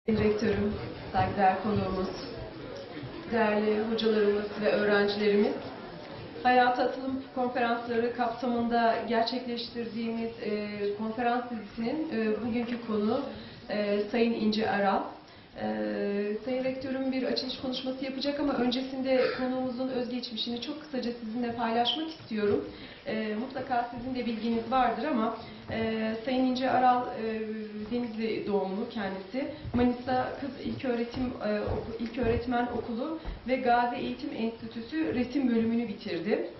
Rektörüm, saygıdeğer konuğumuz, değerli hocalarımız ve öğrencilerimiz, Hayata Atılım konferansları kapsamında gerçekleştirdiğimiz konferans dizisinin bugünkü konu Sayın İnci Aral. Sayın Rektörüm bir açılış konuşması yapacak ama öncesinde konuğumuzun özgeçmişini çok kısaca sizinle paylaşmak istiyorum. Mutlaka sizin de bilginiz vardır ama Sayın İnci Aral Denizli doğumlu kendisi. Manisa Kız İlköğretmen Okulu ve Gazi Eğitim Enstitüsü resim bölümünü bitirdi.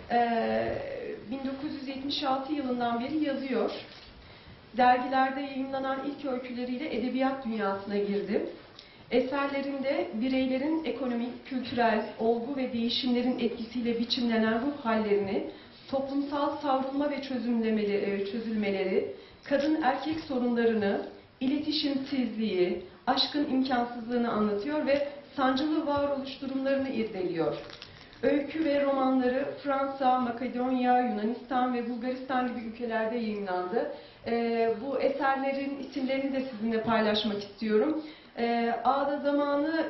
1976 yılından beri yazıyor. Dergilerde yayınlanan ilk öyküleriyle edebiyat dünyasına girdi. Eserlerinde bireylerin ekonomik, kültürel, olgu ve değişimlerin etkisiyle biçimlenen ruh hallerini, toplumsal savrulma ve çözülmeleri, kadın erkek sorunlarını, iletişimsizliği, aşkın imkansızlığını anlatıyor ve sancılı varoluş durumlarını irdeliyor. Öykü ve romanları Fransa, Makedonya, Yunanistan ve Bulgaristan gibi ülkelerde yayınlandı. Bu eserlerin isimlerini de sizinle paylaşmak istiyorum. Ağda Zamanı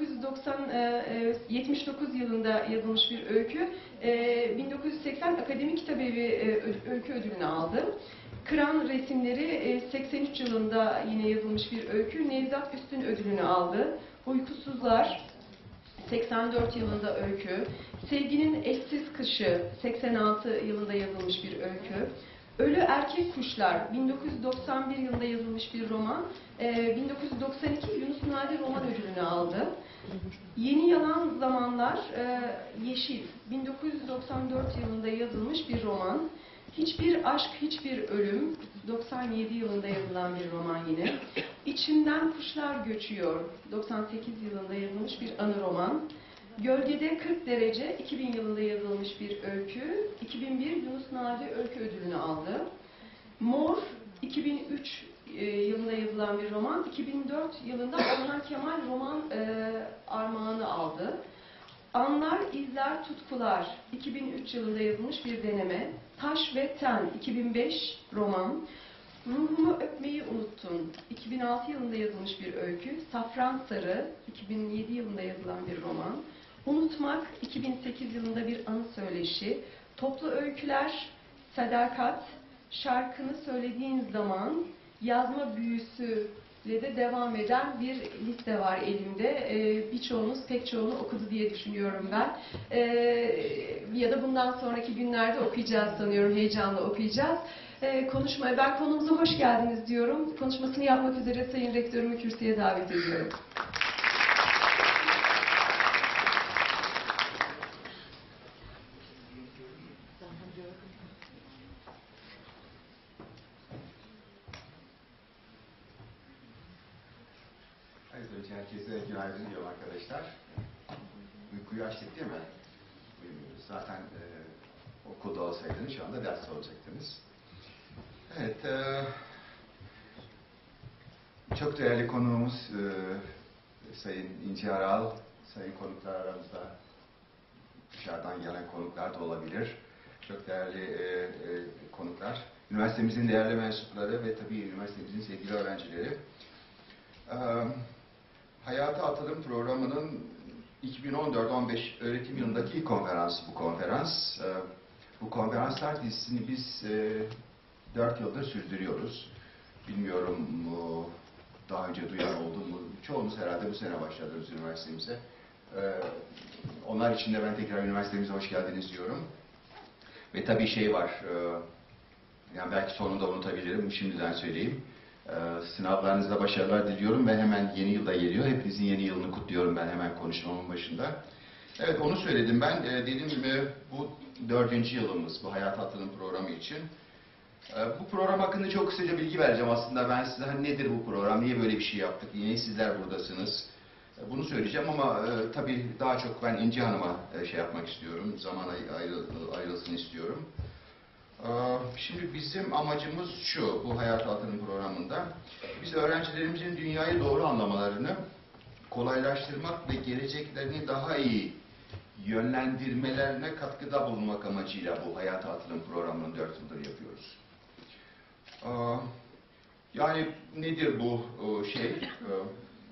1979 yılında yazılmış bir öykü. 1980 Akademi Kitabevi Öykü Ödülünü aldı. Kıran Resimleri 83 yılında yine yazılmış bir öykü. Nevzat Üstün Ödülünü aldı. Uykusuzlar 84 yılında öykü. Sevginin Eşsiz Kışı 86 yılında yazılmış bir öykü. Ölü Erkek Kuşlar 1991 yılında yazılmış bir roman. 1992 Yunus Nadi Roman Ödülünü aldı. Yeni Yalan Zamanlar Yeşil 1994 yılında yazılmış bir roman. Hiçbir Aşk, Hiçbir Ölüm 97 yılında yazılan bir roman yine. İçimden Kuşlar Göçüyor 98 yılında yazılmış bir anı roman. Gölgede 40 Derece 2000 yılında yazılmış bir öykü. 2001 Yunus Nadi Öykü Ödülünü aldı. Mor 2003 yılında yazılan bir roman. 2004 yılında Orhan Kemal Roman Armağanı aldı. Anlar, İzler, Tutkular 2003 yılında yazılmış bir deneme. Taş ve Ten 2005 roman. Ruhumu Öpmeyi Unuttun 2006 yılında yazılmış bir öykü. Safran Sarı 2007 yılında yazılan bir roman. Unutmak 2008 yılında bir anı söyleşi. Toplu Öyküler, Sadakat, Şarkını Söylediğin Zaman, Yazma Büyüsü ile de devam eden bir liste var elimde. Birçoğunuz, pek çoğunu okudu diye düşünüyorum ben. Ya da bundan sonraki günlerde okuyacağız sanıyorum, heyecanla okuyacağız. Ben konumuza hoş geldiniz diyorum. Konuşmasını yapmak üzere Sayın Rektörümü kürsüye davet ediyorum. Önce herkese günaydın diyorum arkadaşlar. Uykuyu açtık değil mi? Uyumuyoruz. Zaten okulda olsaydınız şu anda ders olacaktınız. Evet, çok değerli konuğumuz Sayın İnci Aral, sayın konuklar aramızda dışarıdan gelen konuklar da olabilir. Çok değerli konuklar, üniversitemizin değerli mensupları ve tabii üniversitemizin sevgili öğrencileri. Hayata Atılım programının 2014-15 öğretim yılındaki ilk konferans bu konferans. Bu konferanslar dizisini biz 4 yıldır sürdürüyoruz. Bilmiyorum daha önce duyan oldu mu? Çoğunuz herhalde bu sene başladınız üniversitemize. Onlar için de ben tekrar üniversitemize hoş geldiniz diyorum. Ve tabii şey var, yani belki sonunda unutabilirim, şimdiden söyleyeyim. Sınavlarınızda başarılar diliyorum ve hemen yeni yılda geliyor. Hepinizin yeni yılını kutluyorum ben hemen konuşmamın başında. Evet, onu söyledim ben. Dediğim gibi bu 4. yılımız bu Hayata Atılım programı için. Bu program hakkında çok kısaca bilgi vereceğim aslında. Ben size nedir bu program, niye böyle bir şey yaptık, niye sizler buradasınız bunu söyleyeceğim ama tabii daha çok ben İnci Hanım'a şey yapmak istiyorum, zaman ayrılsın istiyorum. Şimdi bizim amacımız şu, bu Hayata Atılım programında. Biz öğrencilerimizin dünyayı doğru anlamalarını kolaylaştırmak ve geleceklerini daha iyi yönlendirmelerine katkıda bulunmak amacıyla bu Hayata Atılım programını 4 yıldır yapıyoruz. Yani nedir bu şey?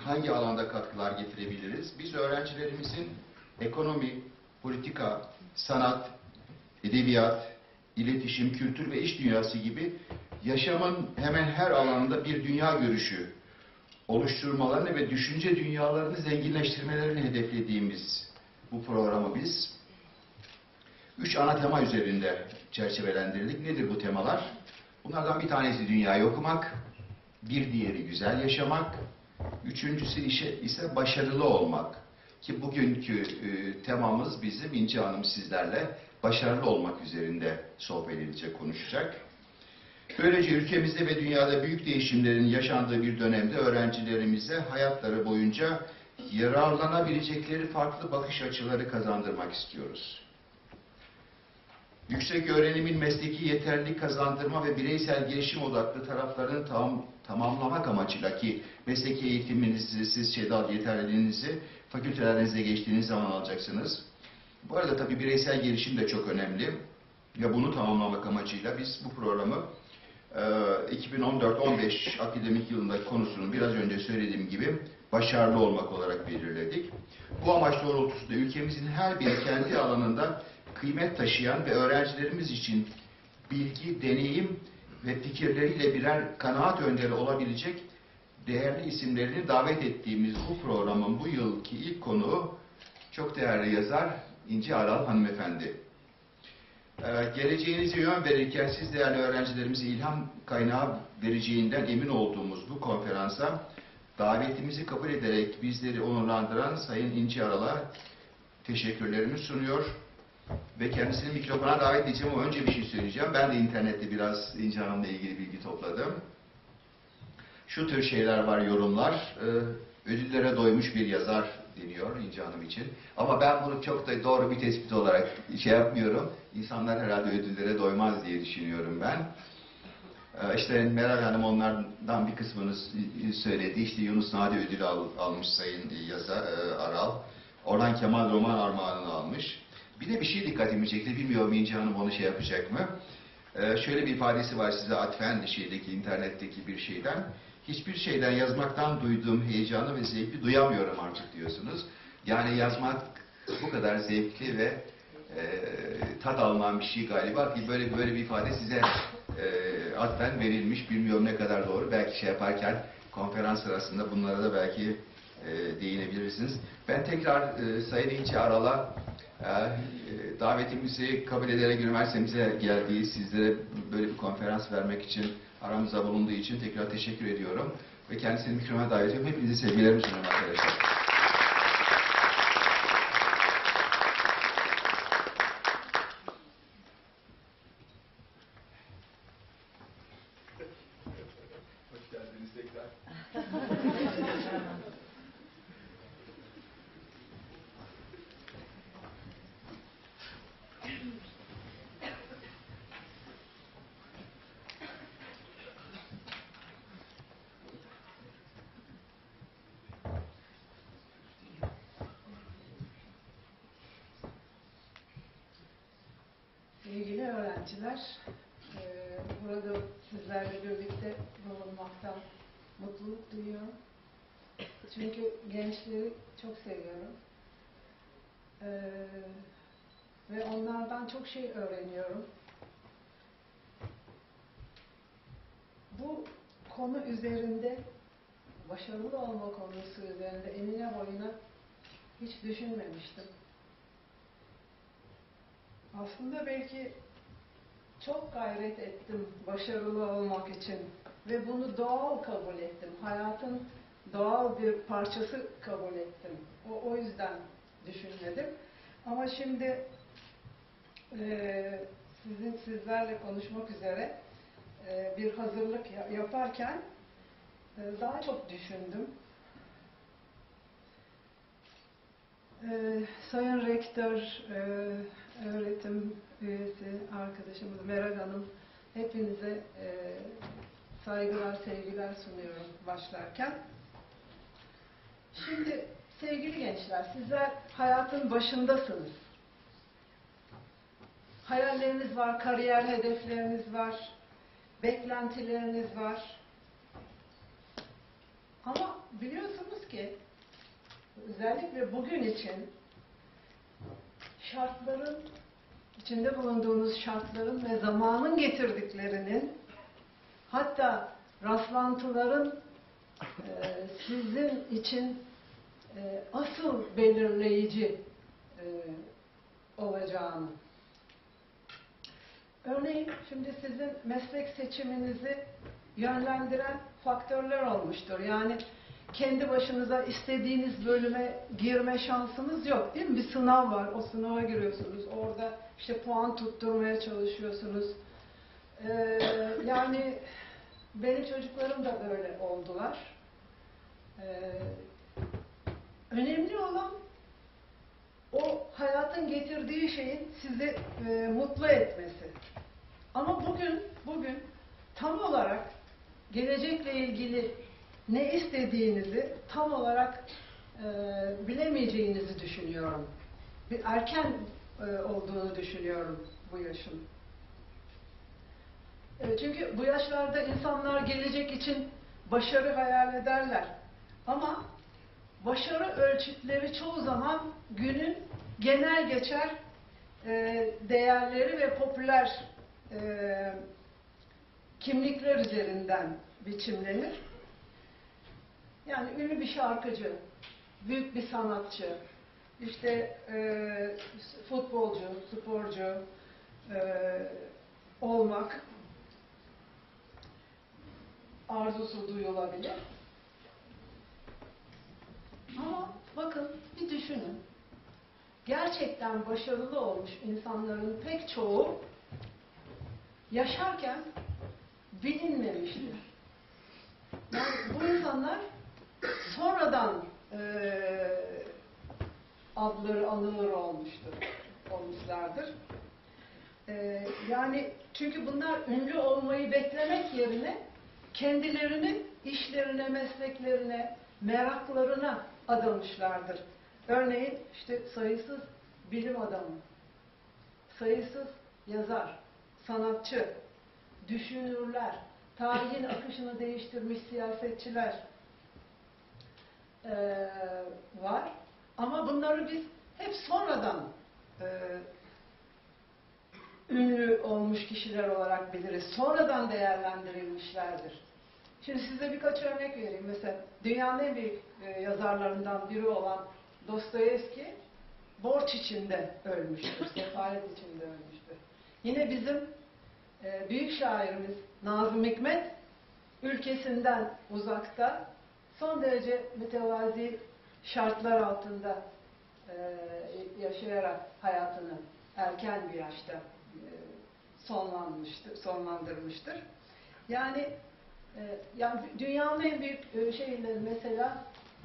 hangi alanda katkılar getirebiliriz? Biz öğrencilerimizin ekonomi, politika, sanat, edebiyat, iletişim, kültür ve iş dünyası gibi yaşamın hemen her alanında bir dünya görüşü oluşturmalarını ve düşünce dünyalarını zenginleştirmelerini hedeflediğimiz bu programı biz 3 ana tema üzerinde çerçevelendirdik. Nedir bu temalar? Bunlardan bir tanesi dünyayı okumak, bir diğeri güzel yaşamak, üçüncüsü ise başarılı olmak. Ki bugünkü temamız bizim İnci Hanım sizlerle başarılı olmak üzerinde sohbet edecek, konuşacak. Böylece ülkemizde ve dünyada büyük değişimlerin yaşandığı bir dönemde öğrencilerimize hayatları boyunca yararlanabilecekleri farklı bakış açıları kazandırmak istiyoruz. Yüksek öğrenimin mesleki yeterlilik kazandırma ve bireysel gelişim odaklı taraflarını tamamlamak amacıyla ki mesleki eğitiminizi, siz yeterliliğinizi fakültelerinizde geçtiğiniz zaman alacaksınız. Bu arada tabii bireysel gelişim de çok önemli ve bunu tamamlamak amacıyla biz bu programı 2014-15 akademik yılındaki konusunu biraz önce söylediğim gibi başarılı olmak olarak belirledik. Bu amaç doğrultusunda ülkemizin her biri kendi alanında kıymet taşıyan ve öğrencilerimiz için bilgi, deneyim ve fikirleriyle birer kanaat önderi olabilecek değerli isimlerini davet ettiğimiz bu programın bu yılki ilk konuğu çok değerli yazar İnci Aral hanımefendi. Geleceğinize yön verirken siz değerli öğrencilerimize ilham kaynağı vereceğinden emin olduğumuz bu konferansa davetimizi kabul ederek bizleri onurlandıran Sayın İnci Aral'a teşekkürlerimi sunuyor ve kendisini mikrofona davet edeceğim ama önce bir şey söyleyeceğim. Ben de internette biraz İnci Hanım'la ilgili bilgi topladım. Şu tür şeyler var, yorumlar. Ödüllere doymuş bir yazar deniyor İnci Hanım için. Ama ben bunu çok da doğru bir tespit olarak şey yapmıyorum. İnsanlar herhalde ödüllere doymaz diye düşünüyorum ben. İşte Meral Hanım onlardan bir kısmını söyledi. İşte Yunus Nadi ödülü almış Sayın yazar Aral. Orhan Kemal roman armağanını almış. Bir de bir şey dikkatimi çekti. Bilmiyorum İnci Hanım onu şey yapacak mı? Şöyle bir ifadesi var size atfen internetteki bir şeyden. Hiçbir şeyden yazmaktan duyduğum heyecanı ve zevki duyamıyorum artık diyorsunuz. Yani yazmak bu kadar zevkli ve tat alınan bir şey galiba ki böyle bir ifade size atfen verilmiş. Bilmiyorum ne kadar doğru. Belki şey yaparken konferans sırasında bunlara da belki değinebilirsiniz. Ben tekrar Sayın İnci Aral'a davetimizi kabul ederek üniversitemize geldiği, sizlere böyle bir konferans vermek için, aramızda bulunduğu için tekrar teşekkür ediyorum. Ve kendisini mikrofona davet ediyorum. Hepinize sevgilerimi sunuyorum arkadaşlar. Hoş geldiniz tekrar. Sevgili öğrenciler, burada sizlerle birlikte bulunmaktan mutluluk duyuyorum. Çünkü gençleri çok seviyorum. Ve onlardan çok şey öğreniyorum. Bu konu üzerinde, başarılı olma konusu üzerinde enine boyuna hiç düşünmemiştim. Aslında belki çok gayret ettim başarılı olmak için ve bunu doğal kabul ettim. Hayatın doğal bir parçası kabul ettim. O yüzden düşünmedim. Ama şimdi sizlerle konuşmak üzere bir hazırlık yaparken daha çok düşündüm. Sayın Rektör, öğretim üyesi arkadaşımız Meral Hanım, hepinize saygılar, sevgiler sunuyorum başlarken. Şimdi sevgili gençler, sizler hayatın başındasınız. Hayalleriniz var, kariyer hedefleriniz var, beklentileriniz var. Ama biliyorsunuz ki özellikle bugün için şartların, içinde bulunduğunuz şartların ve zamanın getirdiklerinin, hatta rastlantıların sizin için asıl belirleyici olacağını. Örneğin şimdi sizin meslek seçiminizi yönlendiren faktörler olmuştur. Yani kendi başınıza istediğiniz bölüme girme şansınız yok, değil mi? Bir sınav var, o sınava giriyorsunuz. Orada işte puan tutturmaya çalışıyorsunuz. Yani benim çocuklarım da böyle oldular. Önemli olan o hayatın getirdiği şeyin sizi mutlu etmesi. Ama bugün tam olarak gelecekle ilgili ne istediğinizi tam olarak bilemeyeceğinizi düşünüyorum. Bir erken olduğunu düşünüyorum bu yaşın. Çünkü bu yaşlarda insanlar gelecek için başarı hayal ederler. Ama başarı ölçütleri çoğu zaman günün genel geçer değerleri ve popüler kimlikler üzerinden biçimlenir. Yani ünlü bir şarkıcı, büyük bir sanatçı, işte futbolcu, sporcu olmak arzusu duyulabilir. Ama bakın bir düşünün. Gerçekten başarılı olmuş insanların pek çoğu yaşarken bilinmemiştir. Yani bu insanlar sonradan adları anılır olmuşlardır. Yani çünkü bunlar ünlü olmayı beklemek yerine kendilerini işlerine, mesleklerine, meraklarına adamışlardır. Örneğin işte sayısız bilim adamı, sayısız yazar, sanatçı, düşünürler, tarihin akışını değiştirmiş siyasetçiler var. Ama bunları biz hep sonradan ünlü olmuş kişiler olarak biliriz. Sonradan değerlendirilmişlerdir. Şimdi size birkaç örnek vereyim. Mesela dünyanın en büyük yazarlarından biri olan Dostoyevski borç içinde ölmüştür, sefalet içinde ölmüştür. Yine bizim büyük şairimiz Nazım Hikmet ülkesinden uzakta son derece mütevazi şartlar altında yaşayarak hayatını erken bir yaşta sonlandırmıştır. Yani dünyanın en büyük şeyleri mesela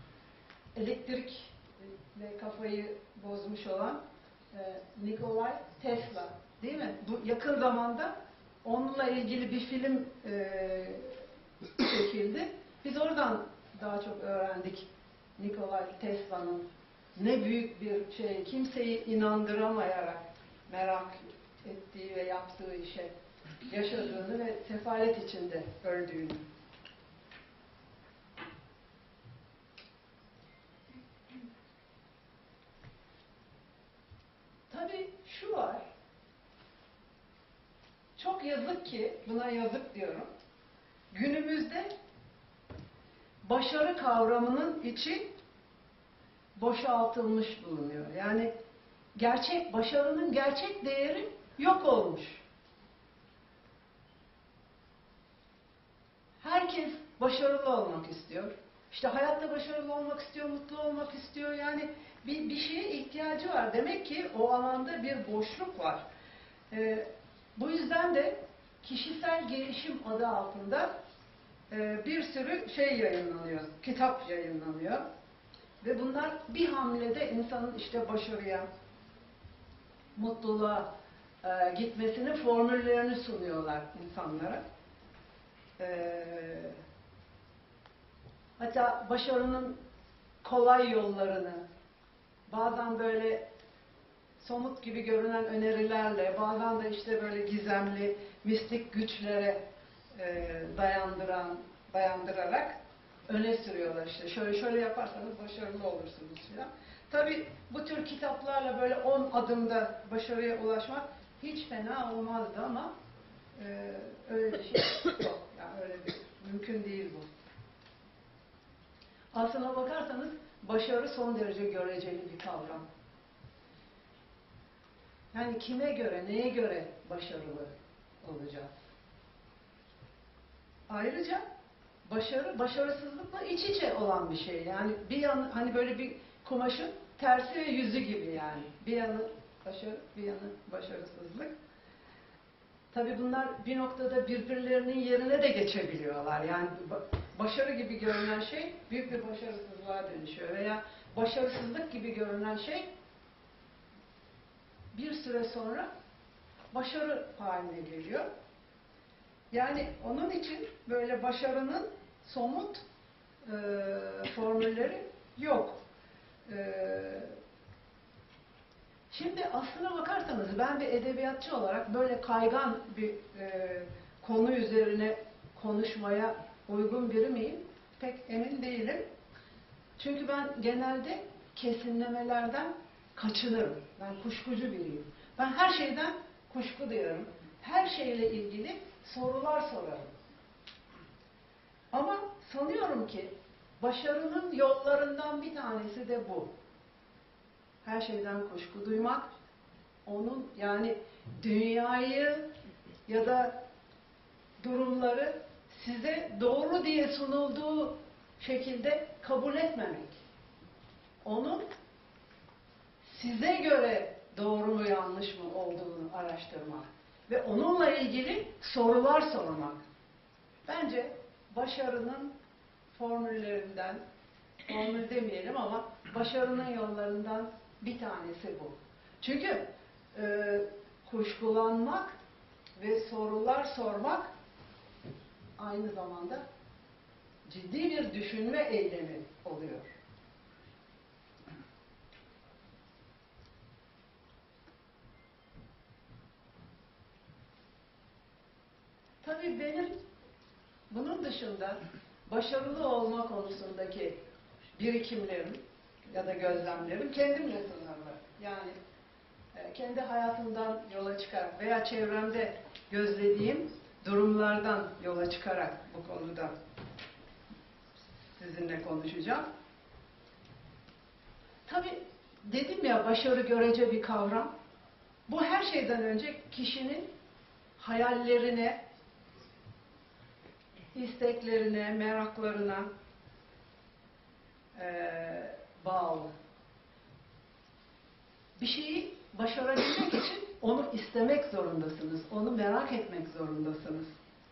elektrikle kafayı bozmuş olan Nikola Tesla, değil mi? Bu yakın zamanda onunla ilgili bir film çekildi. Biz oradan daha çok öğrendik Nikola Tesla'nın ne büyük bir şey, kimseyi inandıramayarak merak ettiği ve yaptığı işe yaşadığını ve sefalet içinde öldüğünü. Tabii şu var, çok yazık ki, buna yazık diyorum, günümüzde başarı kavramının içi boşaltılmış bulunuyor. Yani başarının gerçek değeri yok olmuş. Herkes başarılı olmak istiyor. İşte hayatta başarılı olmak istiyor, mutlu olmak istiyor. Yani bir şeye ihtiyacı var. Demek ki o alanda bir boşluk var. Bu yüzden de kişisel gelişim adı altında bir sürü şey yayınlanıyor, kitap yayınlanıyor. Ve bunlar bir hamlede insanın işte başarıya, mutluluğa gitmesinin formüllerini sunuyorlar insanlara. Hatta başarının kolay yollarını, bazen böyle somut gibi görünen önerilerle, bazen de işte böyle gizemli, mistik güçlere dayandırarak öne sürüyorlar işte. Şöyle şöyle yaparsanız başarılı olursunuz filan. Tabii bu tür kitaplarla böyle 10 adımda başarıya ulaşmak hiç fena olmazdı ama öyle bir şey yok. Yani öyle bir mümkün değil bu. Aslına bakarsanız başarı son derece göreceli bir kavram. Yani kime göre, neye göre başarılı olacağız? Ayrıca başarı, başarısızlıkla iç içe olan bir şey. Yani bir yanı, hani böyle bir kumaşın tersi ve yüzü gibi yani. Bir yanı başarı, bir yanı başarısızlık. Tabii bunlar bir noktada birbirlerinin yerine de geçebiliyorlar. Yani başarı gibi görünen şey büyük bir başarısızlığa dönüşüyor. Veya başarısızlık gibi görünen şey bir süre sonra başarı haline geliyor. Yani onun için böyle başarının somut formülleri yok. Şimdi aslına bakarsanız ben bir edebiyatçı olarak böyle kaygan bir konu üzerine konuşmaya uygun biri miyim? Pek emin değilim. Çünkü ben genelde kesinlemelerden kaçınırım. Ben kuşkucu biriyim. Ben her şeyden kuşku duyarım. Her şeyle ilgili sorular sorarım. Ama sanıyorum ki başarının yollarından bir tanesi de bu. Her şeyden kuşku duymak, onun yani dünyayı ya da durumları size doğru diye sunulduğu şekilde kabul etmemek. Onun size göre doğru mu yanlış mı olduğunu araştırmak ve onunla ilgili sorular sormak. Bence başarının formüllerinden, formül demeyelim ama başarının yollarından bir tanesi bu. Çünkü kuşkulanmak ve sorular sormak aynı zamanda ciddi bir düşünme eylemi oluyor. Tabii benim bunun dışında başarılı olma konusundaki birikimlerim ya da gözlemlerim kendimle sınırlı. Yani kendi hayatımdan yola çıkarak veya çevremde gözlediğim durumlardan yola çıkarak bu konuda sizinle konuşacağım. Tabii dedim ya başarı görece bir kavram. Bu her şeyden önce kişinin hayallerine, isteklerine, meraklarına bağlı. Bir şeyi başarabilmek için onu istemek zorundasınız, onu merak etmek zorundasınız.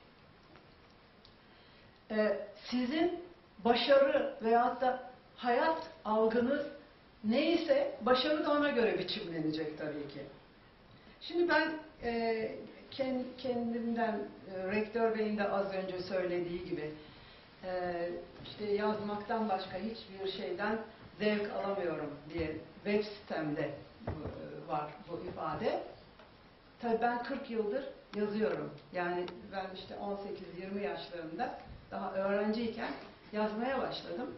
Sizin başarı veyahut da hayat algınız neyse başarı da ona göre biçimlenecek tabii ki. Şimdi ben kendimden, Rektör Bey'in de az önce söylediği gibi işte yazmaktan başka hiçbir şeyden zevk alamıyorum diye web sitemde var bu ifade. Tabii ben 40 yıldır yazıyorum. Yani ben işte 18-20 yaşlarında daha öğrenciyken yazmaya başladım.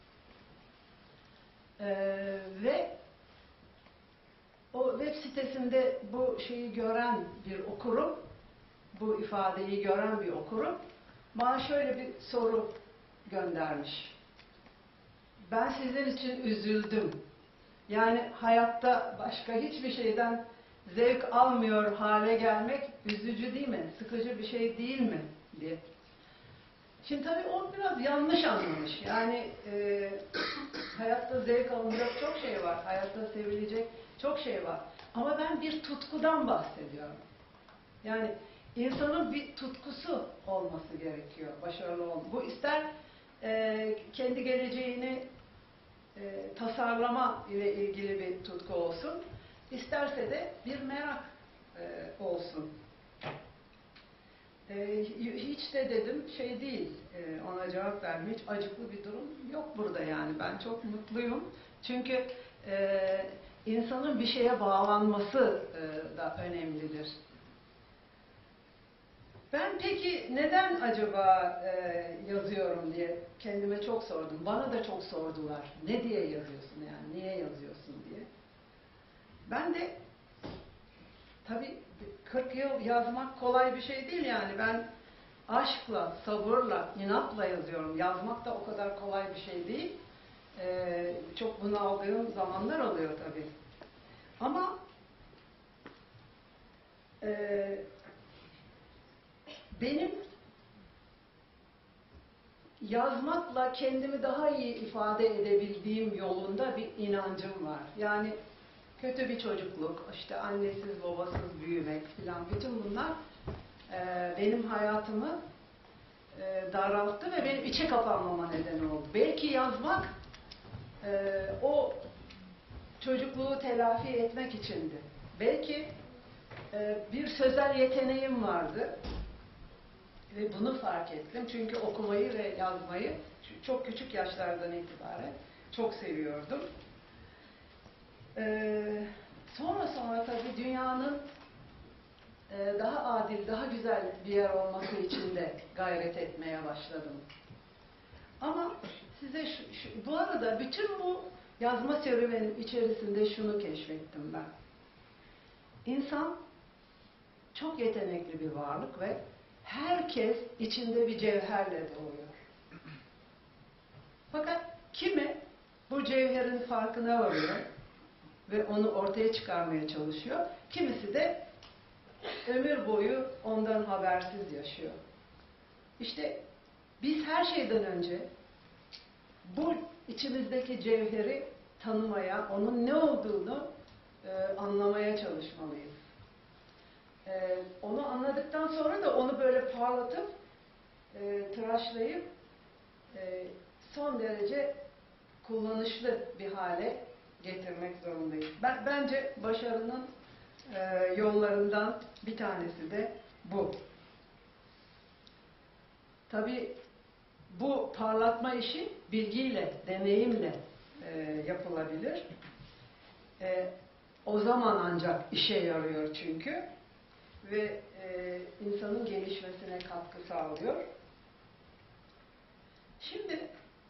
Ve o web sitesinde bu şeyi gören bir okurum, bu ifadeyi gören bir okurum, bana şöyle bir soru göndermiş. Ben sizin için üzüldüm. Yani hayatta başka hiçbir şeyden zevk almıyor hale gelmek üzücü değil mi? Sıkıcı bir şey değil mi? Diye. Şimdi tabii o biraz yanlış anlamış. Yani hayatta zevk alınacak çok şey var. Hayatta sevilecek çok şey var. Ama ben bir tutkudan bahsediyorum. Yani insanın bir tutkusu olması gerekiyor. Başarılı olmak. Bu ister kendi geleceğini tasarlama ile ilgili bir tutku olsun. İsterse de bir merak olsun. Hiç de dedim şey değil, ona cevap verme, hiç acıklı bir durum yok burada yani. Ben çok mutluyum. Çünkü insanın bir şeye bağlanması da önemlidir. Ben peki neden acaba yazıyorum diye kendime çok sordum. Bana da çok sordular. Ne diye yazıyorsun yani, niye yazıyorsun diye. Ben de tabii 40 yıl yazmak kolay bir şey değil yani. Ben aşkla, sabırla, inatla yazıyorum. Yazmak da o kadar kolay bir şey değil. Çok bunaldığım zamanlar oluyor tabii. Ama benim yazmakla kendimi daha iyi ifade edebildiğim yolunda bir inancım var. Yani kötü bir çocukluk, işte annesiz babasız büyümek filan, bütün bunlar benim hayatımı daralttı ve benim içe kapanmama neden oldu. Belki yazmak o çocukluğu telafi etmek içindi. Belki bir sözel yeteneğim vardı ve bunu fark ettim. Çünkü okumayı ve yazmayı çok küçük yaşlardan itibaren çok seviyordum. Sonra tabii dünyanın daha adil, daha güzel bir yer olması için de gayret etmeye başladım. Ama size bu arada bütün bu yazma serüvenin içerisinde şunu keşfettim ben. İnsan çok yetenekli bir varlık ve herkes içinde bir cevherle doğuyor. Fakat kimi bu cevherin farkına varıyor ve onu ortaya çıkarmaya çalışıyor. Kimisi de ömür boyu ondan habersiz yaşıyor. İşte biz her şeyden önce bu içimizdeki cevheri tanımaya, onun ne olduğunu anlamaya çalışmalıyız. Onu anladıktan sonra da onu böyle parlatıp, tıraşlayıp son derece kullanışlı bir hale getirmek zorundayız. Bence başarının yollarından bir tanesi de bu. Tabii bu parlatma işi bilgiyle, deneyimle yapılabilir. O zaman ancak işe yarıyor çünkü ve insanın gelişmesine katkı sağlıyor. Şimdi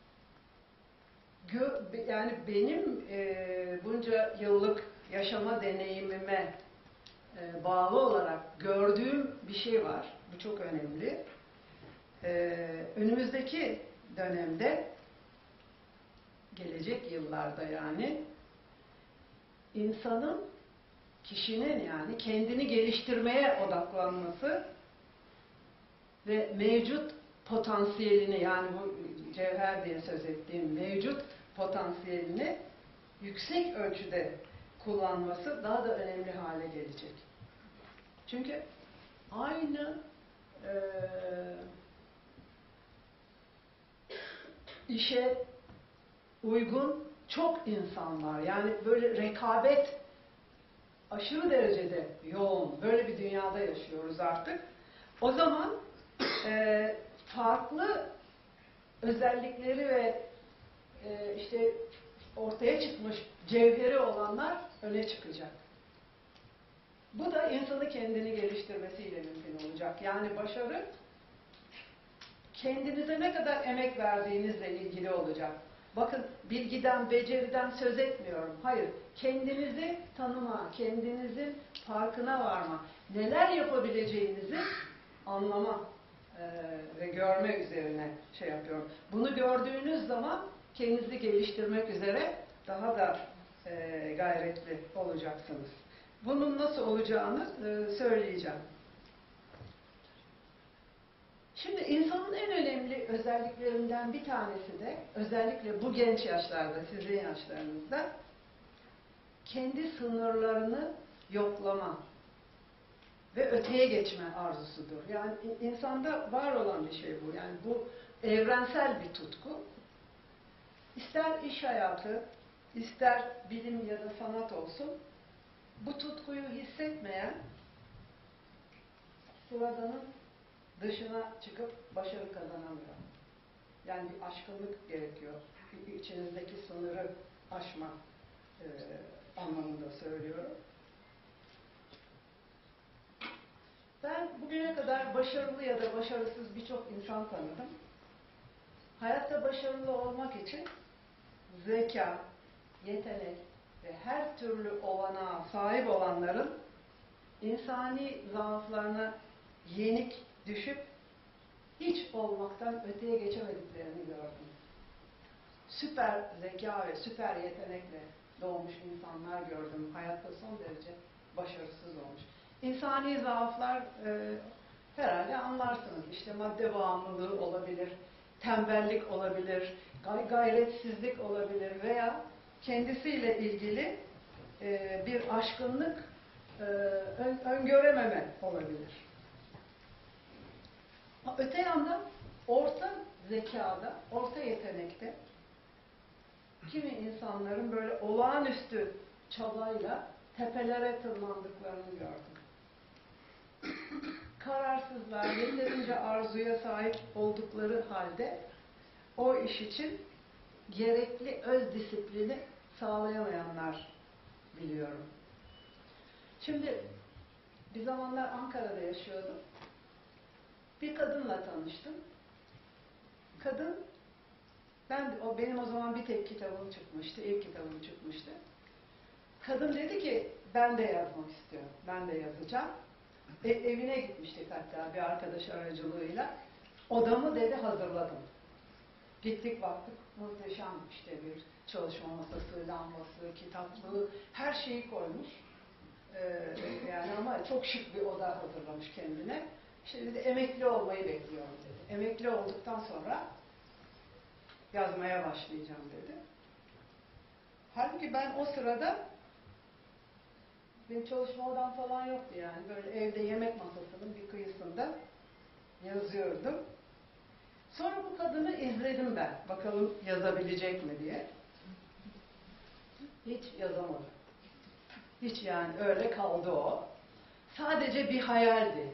yani benim bunca yıllık yaşama deneyimime bağlı olarak gördüğüm bir şey var. Bu çok önemli. Önümüzdeki dönemde, gelecek yıllarda yani, insanın, kişinin yani kendini geliştirmeye odaklanması ve mevcut potansiyelini, yani bu cevher diye söz ettiğim mevcut potansiyelini yüksek ölçüde kullanması daha da önemli hale gelecek. Çünkü aynı işe uygun çok insan var. Yani böyle rekabet aşırı derecede yoğun. Böyle bir dünyada yaşıyoruz artık. O zaman farklı özellikleri ve işte ortaya çıkmış cevheri olanlar öne çıkacak. Bu da insanı kendini geliştirmesiyle mümkün olacak. Yani başarı kendinize ne kadar emek verdiğinizle ilgili olacak. Bakın, bilgiden, beceriden söz etmiyorum. Hayır, kendinizi tanıma, kendinizin farkına varma, neler yapabileceğinizi anlama ve görme üzerine şey yapıyorum. Bunu gördüğünüz zaman kendinizi geliştirmek üzere daha da gayretli olacaksınız. Bunun nasıl olacağını söyleyeceğim. Şimdi insanın en önemli özelliklerinden bir tanesi de, özellikle bu genç yaşlarda, sizin yaşlarınızda, kendi sınırlarını yoklama ve öteye geçme arzusudur. Yani insanda var olan bir şey bu. Yani bu evrensel bir tutku. İster iş hayatı, ister bilim ya da sanat olsun, bu tutkuyu hissetmeyen sıradanın dışına çıkıp başarı kazanamıyor. Yani bir aşkınlık gerekiyor. İçinizdeki sınırı aşma anlamında söylüyorum. Ben bugüne kadar başarılı ya da başarısız birçok insan tanıdım. Hayatta başarılı olmak için zeka, yetenek ve her türlü olanağa sahip olanların insani zaaflarına yenik düşüp hiç olmaktan öteye geçemediklerini gördüm. Süper zeka ve süper yetenekle doğmuş insanlar gördüm. Hayatta son derece başarısız olmuş. İnsani zaaflar herhalde anlarsınız. İşte madde bağımlılığı olabilir, tembellik olabilir, gayretsizlik olabilir veya kendisiyle ilgili bir aşkınlık öngörememe olabilir. Öte yandan orta zekada, orta yetenekte kimi insanların böyle olağanüstü çabayla tepelere tırmandıklarını gördüm. Kararsızlar, yeterince arzuya sahip oldukları halde o iş için gerekli öz disiplini sağlayamayanlar biliyorum. Şimdi bir zamanlar Ankara'da yaşıyordum. Bir kadınla tanıştım. Kadın, benim o zaman bir tek kitabım çıkmıştı, ilk kitabım çıkmıştı. Kadın dedi ki, ben de yazmak istiyorum, ben de yazacağım. Evine gitmiştik hatta bir arkadaş aracılığıyla. Odamı dedi hazırladım. Gittik baktık, muhteşem işte bir çalışma masası, lambası, kitaplığı, her şeyi koymuş. Yani ama çok şık bir oda hazırlamış kendine. Şimdi de emekli olmayı bekliyorum dedi. Emekli olduktan sonra yazmaya başlayacağım dedi. Halbuki ben o sırada benim çalışma odam falan yoktu yani. Böyle evde yemek masasının bir kıyısında yazıyordum. Sonra bu kadını izledim ben. Bakalım yazabilecek mi diye. Hiç yazamadı. Hiç yani öyle kaldı o. Sadece bir hayaldi.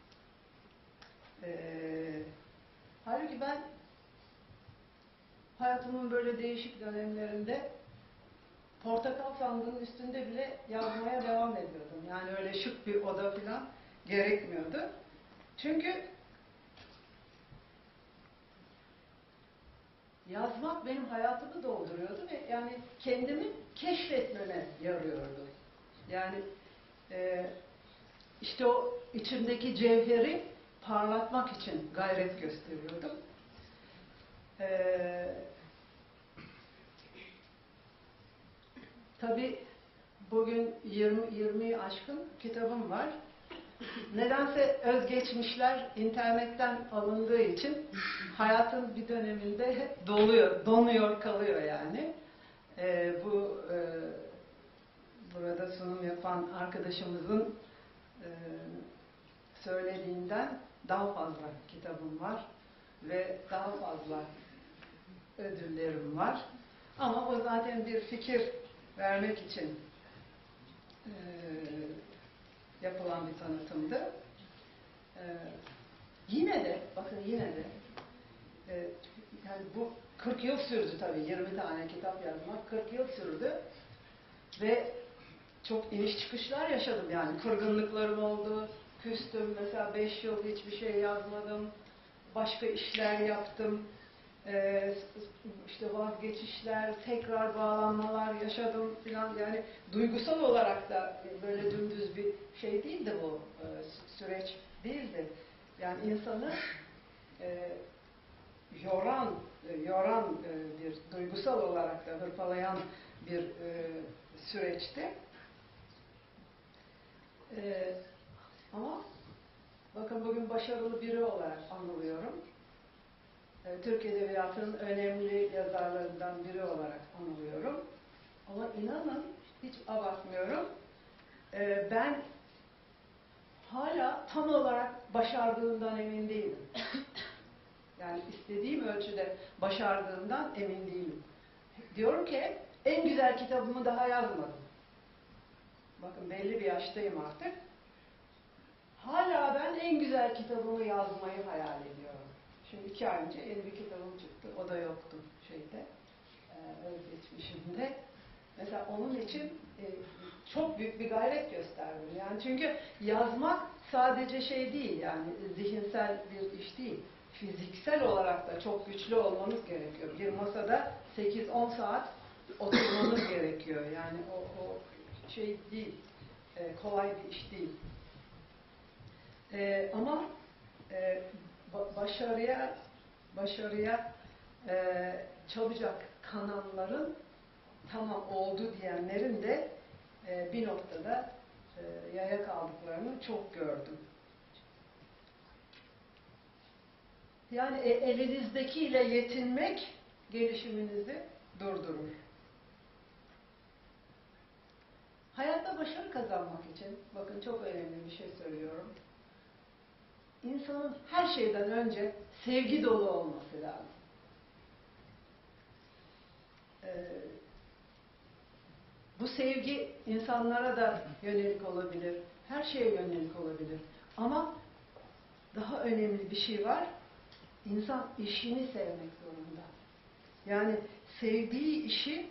Halbuki ben hayatımın böyle değişik dönemlerinde portakal sandığının üstünde bile yazmaya devam ediyordum. Yani öyle şık bir oda falan gerekmiyordu. Çünkü yazmak benim hayatımı dolduruyordu ve yani kendimi keşfetmeme yarıyordu. Yani işte o içimdeki cevheri parlatmak için gayret gösteriyordum. Tabii bugün 20'yi aşkın kitabım var. Nedense özgeçmişler internetten alındığı için hayatın bir döneminde donuyor kalıyor yani. Burada sunum yapan arkadaşımızın söylediğinden daha fazla kitabım var ve daha fazla ödüllerim var. Ama o zaten bir fikir vermek için yapılan bir tanıtımdı. Yine de yani bu 40 yıl sürdü tabii. 20 tane kitap yazmak 40 yıl sürdü. Ve çok iniş çıkışlar yaşadım yani. Kırgınlıklarım oldu. Küstüm. Mesela 5 yıl hiçbir şey yazmadım. Başka işler yaptım. İşte vazgeçişler, tekrar bağlanmalar yaşadım filan. Yani duygusal olarak da böyle dümdüz bir şey değildi bu süreç değildi. Yani insanı yoran bir duygusal olarak da hırpalayan bir süreçti. Ama bakın bugün başarılı biri olarak anılıyorum. Türk Edebiyatı'nın önemli yazarlarından biri olarak anılıyorum. Ama inanın hiç abartmıyorum. Ben hala tam olarak başardığımdan emin değilim. Yani istediğim ölçüde başardığımdan emin değilim. Diyorum ki en güzel kitabımı daha yazmadım. Bakın belli bir yaştayım artık. Hala ben en güzel kitabımı yazmayı hayal ediyorum. Şimdi 2 ay önce yeni bir kitabım çıktı. O da yoktu şeyde, özgeçmişimde. Mesela onun için çok büyük bir gayret gösterdim. Yani çünkü yazmak sadece şey değil, yani zihinsel bir iş değil. Fiziksel olarak da çok güçlü olmanız gerekiyor. Bir masada 8-10 saat oturmanız gerekiyor. Yani o şey değil, kolay bir iş değil. Ama başarıya çabucak kananların, tamam oldu diyenlerin de bir noktada yaya kaldıklarını çok gördüm. Yani elinizdekiyle yetinmek gelişiminizi durdurur. Hayatta başarı kazanmak için, bakın çok önemli bir şey söylüyorum. İnsanın her şeyden önce sevgi dolu olması lazım. Bu sevgi insanlara da yönelik olabilir, her şeye yönelik olabilir. Ama daha önemli bir şey var, insan işini sevmek zorunda. Yani sevdiği işi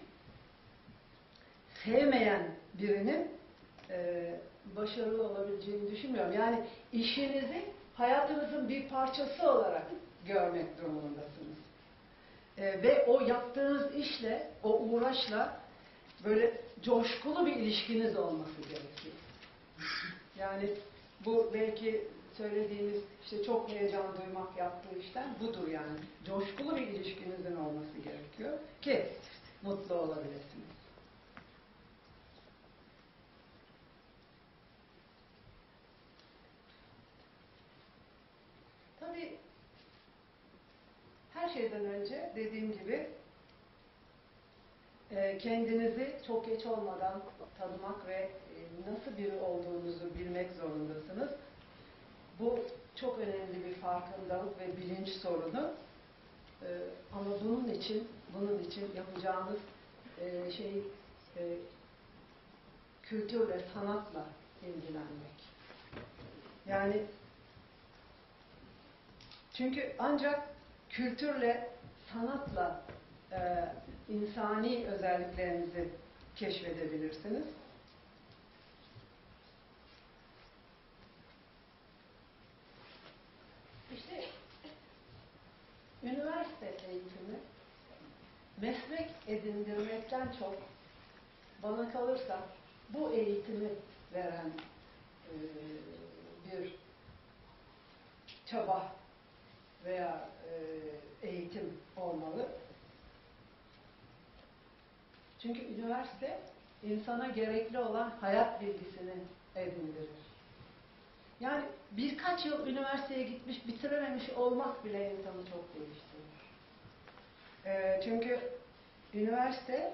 sevmeyen birinin başarılı olabileceğini düşünmüyorum. Yani işinizi hayatınızın bir parçası olarak görmek durumundasınız. Ve o yaptığınız işle, o uğraşla böyle coşkulu bir ilişkiniz olması gerekiyor. Yani bu belki söylediğimiz işte çok heyecan duymak yaptığı işten budur yani. Coşkulu bir ilişkinizin olması gerekiyor ki mutlu olabilirsiniz. Tabii her şeyden önce dediğim gibi kendinizi çok geç olmadan tanımak ve nasıl biri olduğunuzu bilmek zorundasınız. Bu çok önemli bir farkındalık ve bilinç sorunu. Ama bunun için yapacağınız şey kültür ve sanatla ilgilenmek. Yani çünkü ancak kültürle, sanatla insani özelliklerinizi keşfedebilirsiniz. İşte üniversite eğitimi meslek edindirmekten çok bana kalırsa bu eğitimi veren bir çaba veya eğitim olmalı. Çünkü üniversite insana gerekli olan hayat bilgisini edindirir. Yani birkaç yıl üniversiteye gitmiş, bitirememiş olmak bile insanı çok değiştirir. Çünkü üniversite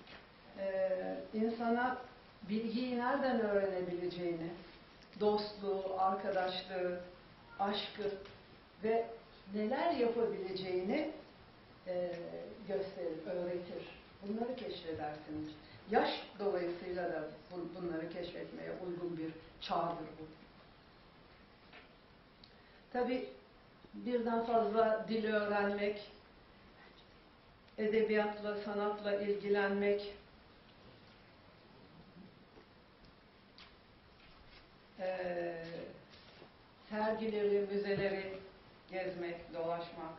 insana bilgiyi nereden öğrenebileceğini, dostluğu, arkadaşlığı, aşkı ve neler yapabileceğini gösterir, öğretir. Bunları keşfedersiniz. Yaş dolayısıyla da bunları keşfetmeye uygun bir çağdır bu. Tabii birden fazla dil öğrenmek, edebiyatla, sanatla ilgilenmek, sergileri, müzeleri gezmek, dolaşmak,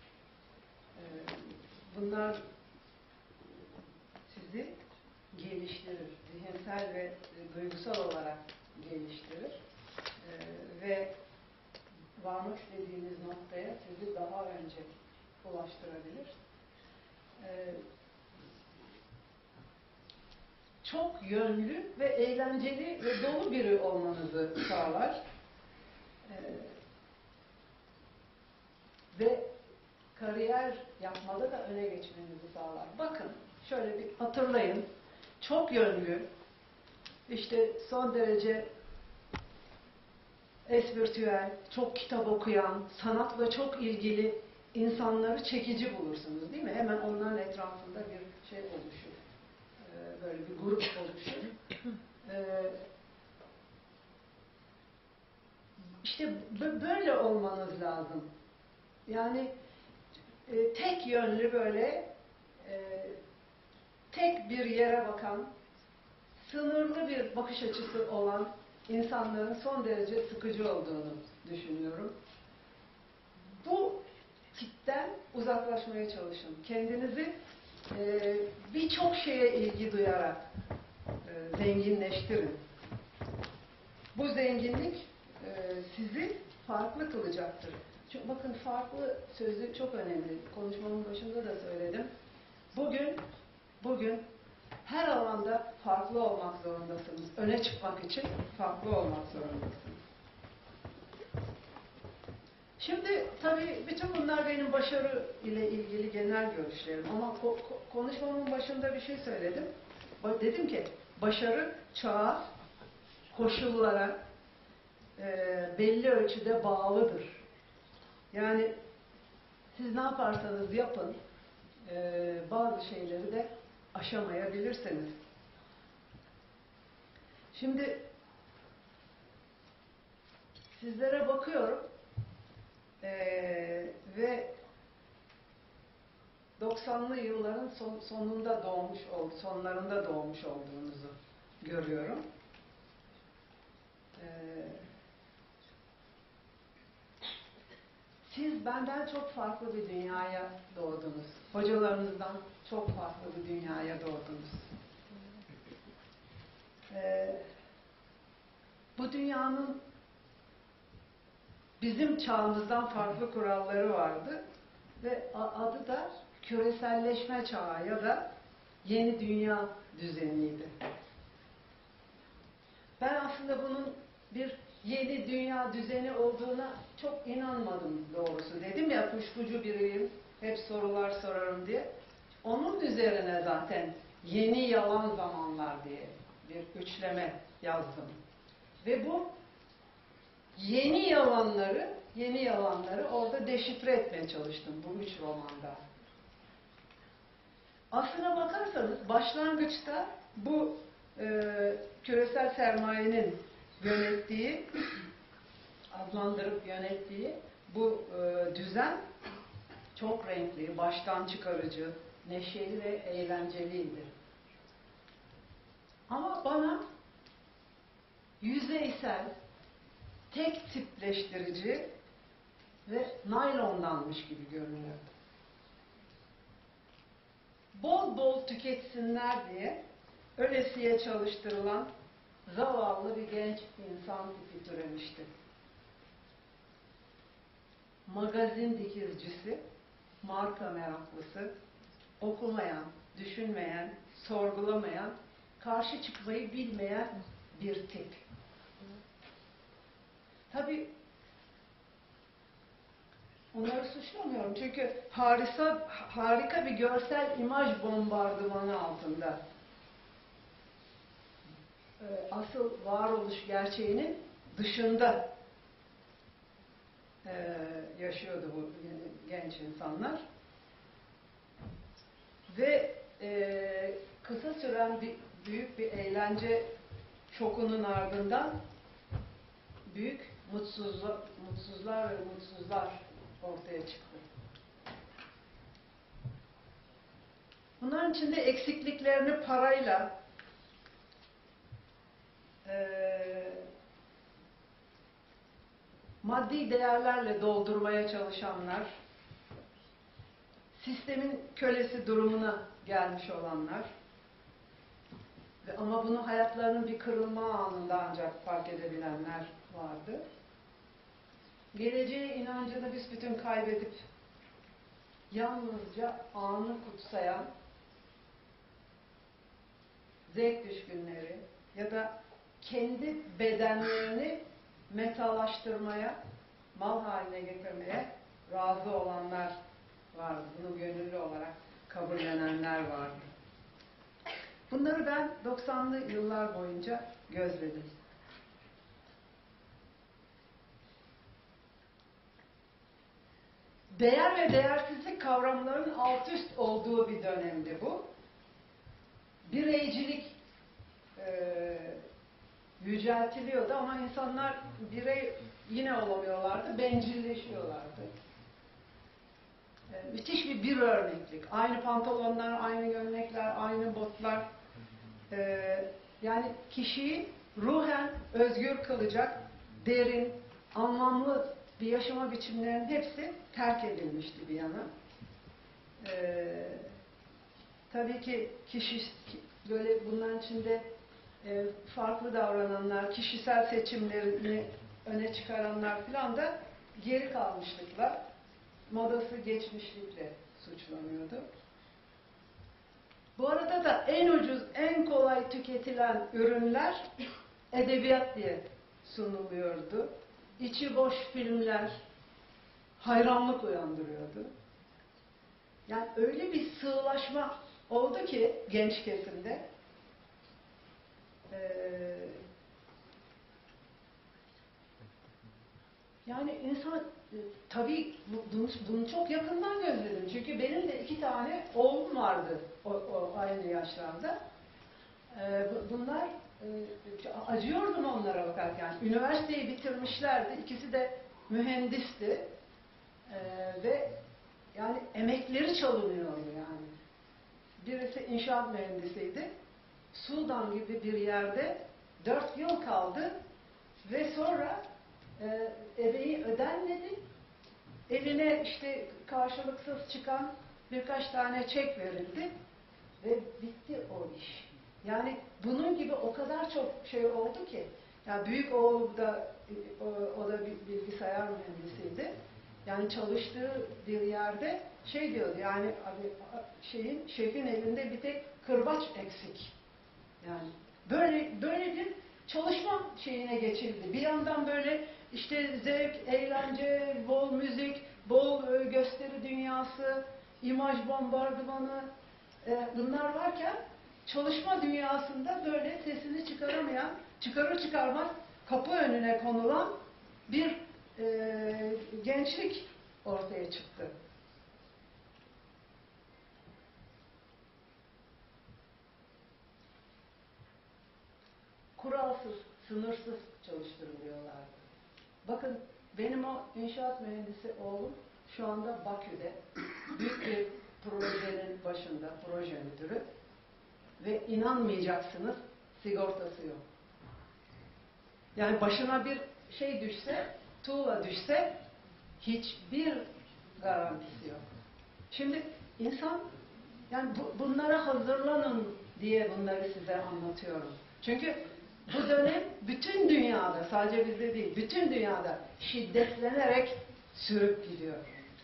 bunlar sizi geliştirir, zihinsel ve duygusal olarak geliştirir ve varmak istediğiniz noktaya sizi daha önce ulaştırabilir. Çok yönlü ve eğlenceli ve dolu biri olmanızı sağlar. Ve kariyer yapmada da öne geçmenizi sağlar. Bakın, şöyle bir hatırlayın. Çok yönlü, işte son derece espritüel, çok kitap okuyan, sanatla çok ilgili insanları çekici bulursunuz, değil mi? Hemen onların etrafında bir şey oluşur. Böyle bir grup oluşur. İşte böyle olmanız lazım. Yani tek yönlü böyle tek bir yere bakan, sınırlı bir bakış açısı olan insanların son derece sıkıcı olduğunu düşünüyorum. Bu tipten uzaklaşmaya çalışın. Kendinizi birçok şeye ilgi duyarak zenginleştirin. Bu zenginlik sizi farklı kılacaktır. Çünkü bakın, farklı sözü çok önemli. Konuşmamın başında da söyledim. Bugün her alanda farklı olmak zorundasınız. Öne çıkmak için farklı olmak zorundasınız. Şimdi tabii bütün bunlar benim başarı ile ilgili genel görüşlerim. Ama konuşmamın başında bir şey söyledim. Dedim ki başarı çağa, koşullara belli ölçüde bağlıdır. Yani siz ne yaparsanız yapın, bazı şeyleri de aşamayabilirsiniz. Şimdi sizlere bakıyorum ve 90'lı yılların sonlarında doğmuş olduğunuzu görüyorum. Siz benden çok farklı bir dünyaya doğdunuz. Hocalarınızdan çok farklı bir dünyaya doğdunuz. Bu dünyanın bizim çağımızdan farklı kuralları vardı ve adı da küreselleşme çağı ya da yeni dünya düzeniydi. Ben aslında bunun bir yeni dünya düzeni olduğuna çok inanmadım doğrusu. Dedim ya, kuşkucu biriyim, hep sorular sorarım diye. Onun üzerine zaten yeni yalan zamanlar diye bir üçleme yazdım. Ve bu yeni yalanları orada deşifre etmeye çalıştım bu 3 romanda. Aslına bakarsanız başlangıçta bu küresel sermayenin yönettiği, adlandırıp yönettiği bu düzen çok renkli, baştan çıkarıcı, neşeli ve eğlenceliydi. Ama bana yüzeysel, tek tipleştirici ve naylondanmış gibi görünüyordu. Bol bol tüketsinler diye ölesiye çalıştırılan zavallı bir genç insan tipi türemişti. Magazin dikizcisi, marka meraklısı, okumayan, düşünmeyen, sorgulamayan, karşı çıkmayı bilmeyen bir tip. Tabii onları suçlamıyorum çünkü harika bir görsel imaj bombardımanı altında. Asıl varoluş gerçeğinin dışında yaşıyordu bu genç insanlar. Ve kısa süren büyük bir eğlence şokunun ardından büyük mutsuzlar ve mutsuzlar ortaya çıktı. Bunların içinde eksikliklerini parayla, maddi değerlerle doldurmaya çalışanlar, sistemin kölesi durumuna gelmiş olanlar ama bunu hayatlarının bir kırılma anında ancak fark edebilenler vardı. Geleceğe inancını büsbütün kaybedip yalnızca anı kutsayan zevk düşkünleri ya da kendi bedenlerini metalaştırmaya, mal haline getirmeye razı olanlar vardı. Bunu gönüllü olarak kabullenenler vardı. Bunları ben 90'lı yıllar boyunca gözledim. Değer ve değersizlik kavramlarının alt üst olduğu bir dönemdi bu. Bireycilik yüceltiliyordu ama insanlar birey yine olamıyorlardı, bencilleşiyorlardı. Müthiş bir örneklik. Aynı pantolonlar, aynı gömlekler, aynı botlar. Yani kişiyi ruhen özgür kılacak, derin, anlamlı bir yaşama biçimlerinin hepsi terk edilmişti bir yana. Tabii ki böyle bunların içinde farklı davrananlar, kişisel seçimlerini öne çıkaranlar falan da geri kalmışlıkla, modası geçmişlikle suçlanıyordu. Bu arada da en ucuz, en kolay tüketilen ürünler edebiyat diye sunuluyordu. İçi boş filmler hayranlık uyandırıyordu. Yani öyle bir sığlaşma oldu ki genç kesimde. Yani insan tabii bunu çok yakından gözledim. Çünkü benim de 2 tane oğlum vardı o aynı yaşlarda. Bunlar acıyordum onlara bakarken. Üniversiteyi bitirmişlerdi. İkisi de mühendisti. Ve yani emekleri çalınıyordu yani. Birisi inşaat mühendisiydi. Sudan gibi bir yerde 4 yıl kaldı ve sonra ebeği ödenmedi. Eline işte karşılıksız çıkan birkaç tane çek verildi ve bitti o iş. Yani bunun gibi o kadar çok şey oldu ki, yani büyük oğul da o da bir bilgisayar mühendisiydi. Yani çalıştığı bir yerde şey diyordu, yani şefin elinde bir tek kırbaç eksik. Yani böyle bir çalışma şeyine geçildi. Bir yandan böyle işte zevk, eğlence, bol müzik, bol gösteri dünyası, imaj bombardımanı, bunlar varken çalışma dünyasında böyle sesini çıkaramayan, çıkarır çıkarmaz kapı önüne konulan bir gençlik ortaya çıktı. Kuralsız, sınırsız çalıştırılıyorlardı. Bakın benim o inşaat mühendisi oğlum şu anda Bakü'de büyük bir projenin başında, proje müdürü ve inanmayacaksınız sigortası yok. Yani başına bir şey düşse, tuğla düşse hiçbir garantisi yok. Şimdi insan yani bunlara hazırlanın diye bunları size anlatıyorum. Çünkü bu dönem bütün dünyada, sadece bizde değil, bütün dünyada şiddetlenerek sürüp gidiyor.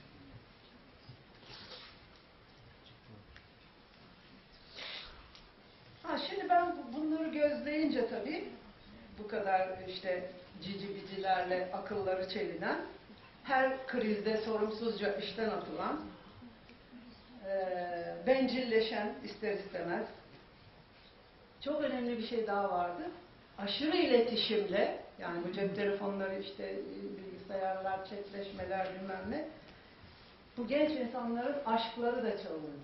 Şimdi ben bunları gözleyince tabii bu kadar işte cici bicilerle akılları çelinen, her krizde sorumsuzca işten atılan, bencilleşen ister istemez. Çok önemli bir şey daha vardı. Aşırı iletişimle, yani bu cep telefonları, işte bilgisayarlar, chatleşmeler bilmem ne, bu genç insanların aşkları da çalındı.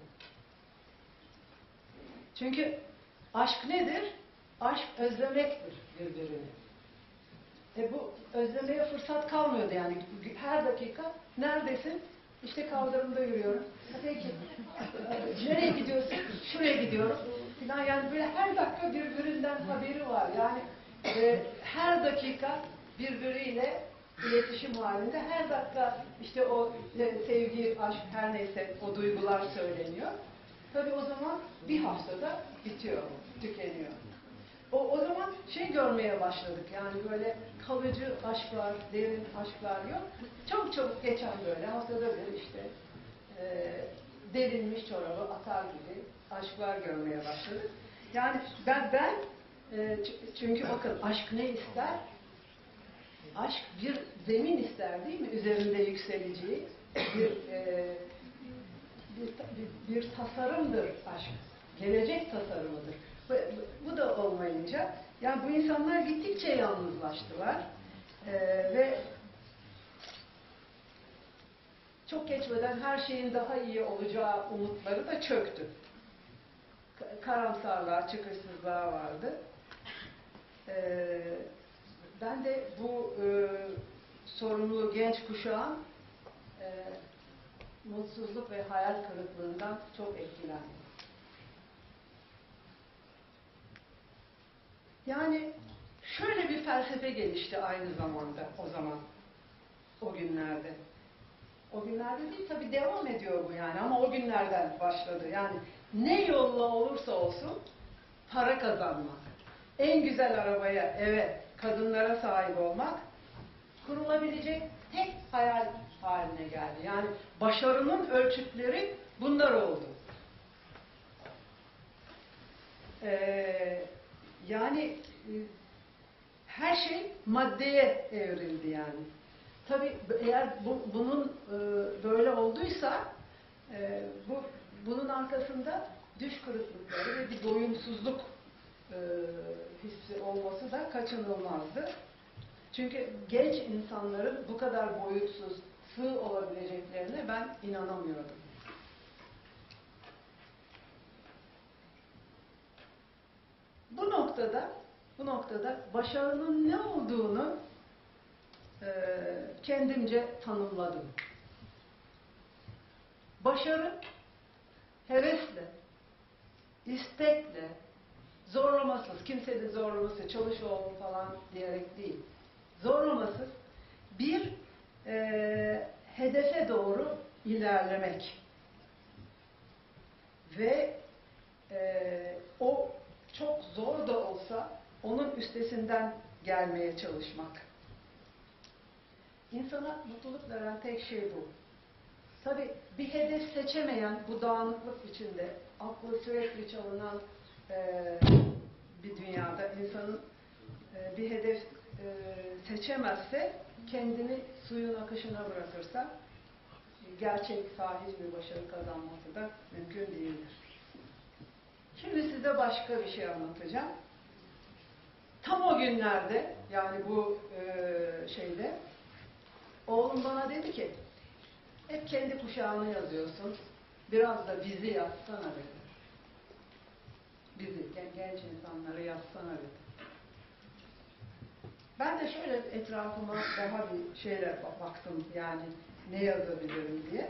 Çünkü aşk nedir? Aşk özlemektir birbirini. Bu özlemeye fırsat kalmıyordu yani. Her dakika neredesin? İşte kaldırımda yürüyorum. Peki, nereye gidiyorsun? Şuraya gidiyorum. Falan yani böyle her dakika birbirinden haberi var. Yani her dakika birbiriyle iletişim halinde. Her dakika işte o sevgi, aşk, her neyse o duygular söyleniyor. Tabii o zaman bir haftada bitiyor, tükeniyor. O zaman şey görmeye başladık, yani böyle kalıcı aşklar, derin aşklar yok. Çok çabuk geçen böyle haftada bir işte delinmiş çorabı atar gibi aşklar görmeye başladık. Yani ben çünkü bakın aşk ne ister? Aşk bir zemin ister değil mi? Üzerinde yükseleceği bir tasarımdır aşk. Gelecek tasarımıdır. Bu da olmayınca, yani bu insanlar gittikçe yalnızlaştılar ve çok geçmeden her şeyin daha iyi olacağı umutları da çöktü. Karamsarlığa, çıkışsızlığa vardı. Ben de bu sorumlu genç kuşağın mutsuzluk ve hayal kırıklığından çok etkilendim. Yani şöyle bir felsefe gelişti aynı zamanda o zaman, o günlerde. O günlerde değil tabii, devam ediyor bu yani, ama o günlerden başladı. Yani ne yolla olursa olsun para kazanmak, en güzel arabaya, eve, kadınlara sahip olmak kurulabilecek tek hayal haline geldi. Yani başarının ölçütleri bunlar oldu. Yani her şey maddeye evrildi yani. Tabii eğer bunun böyle olduysa bunun arkasında düş kırıklıkları ve bir doyumsuzluk hissi olması da kaçınılmazdı. Çünkü genç insanların bu kadar boyutsuz, sığ olabileceklerine ben inanamıyordum. Bu noktada başarının ne olduğunu kendimce tanımladım. Başarı, hevesle, istekle, zorlamasız, kimsenin zorlaması, çalış oğlum falan diyerek değil, zorlamasız bir hedefe doğru ilerlemek ve o çok zor da olsa onun üstesinden gelmeye çalışmak. İnsana mutluluk veren tek şey bu. Tabii bir hedef seçemeyen, bu dağınıklık içinde, aklı sürekli çalınan bir dünyada insanın bir hedef seçemezse, kendini suyun akışına bırakırsa gerçek, sahih bir başarı kazanması da mümkün değildir. Şimdi size başka bir şey anlatacağım. Tam o günlerde, yani bu şeyde, oğlum bana dedi ki, hep kendi kuşağını yazıyorsun, biraz da bizi yazsana dedi. Bizi, genç insanları yazsana dedi. Ben de şöyle etrafıma daha bir şeyle baktım, yani ne yazabilirim diye.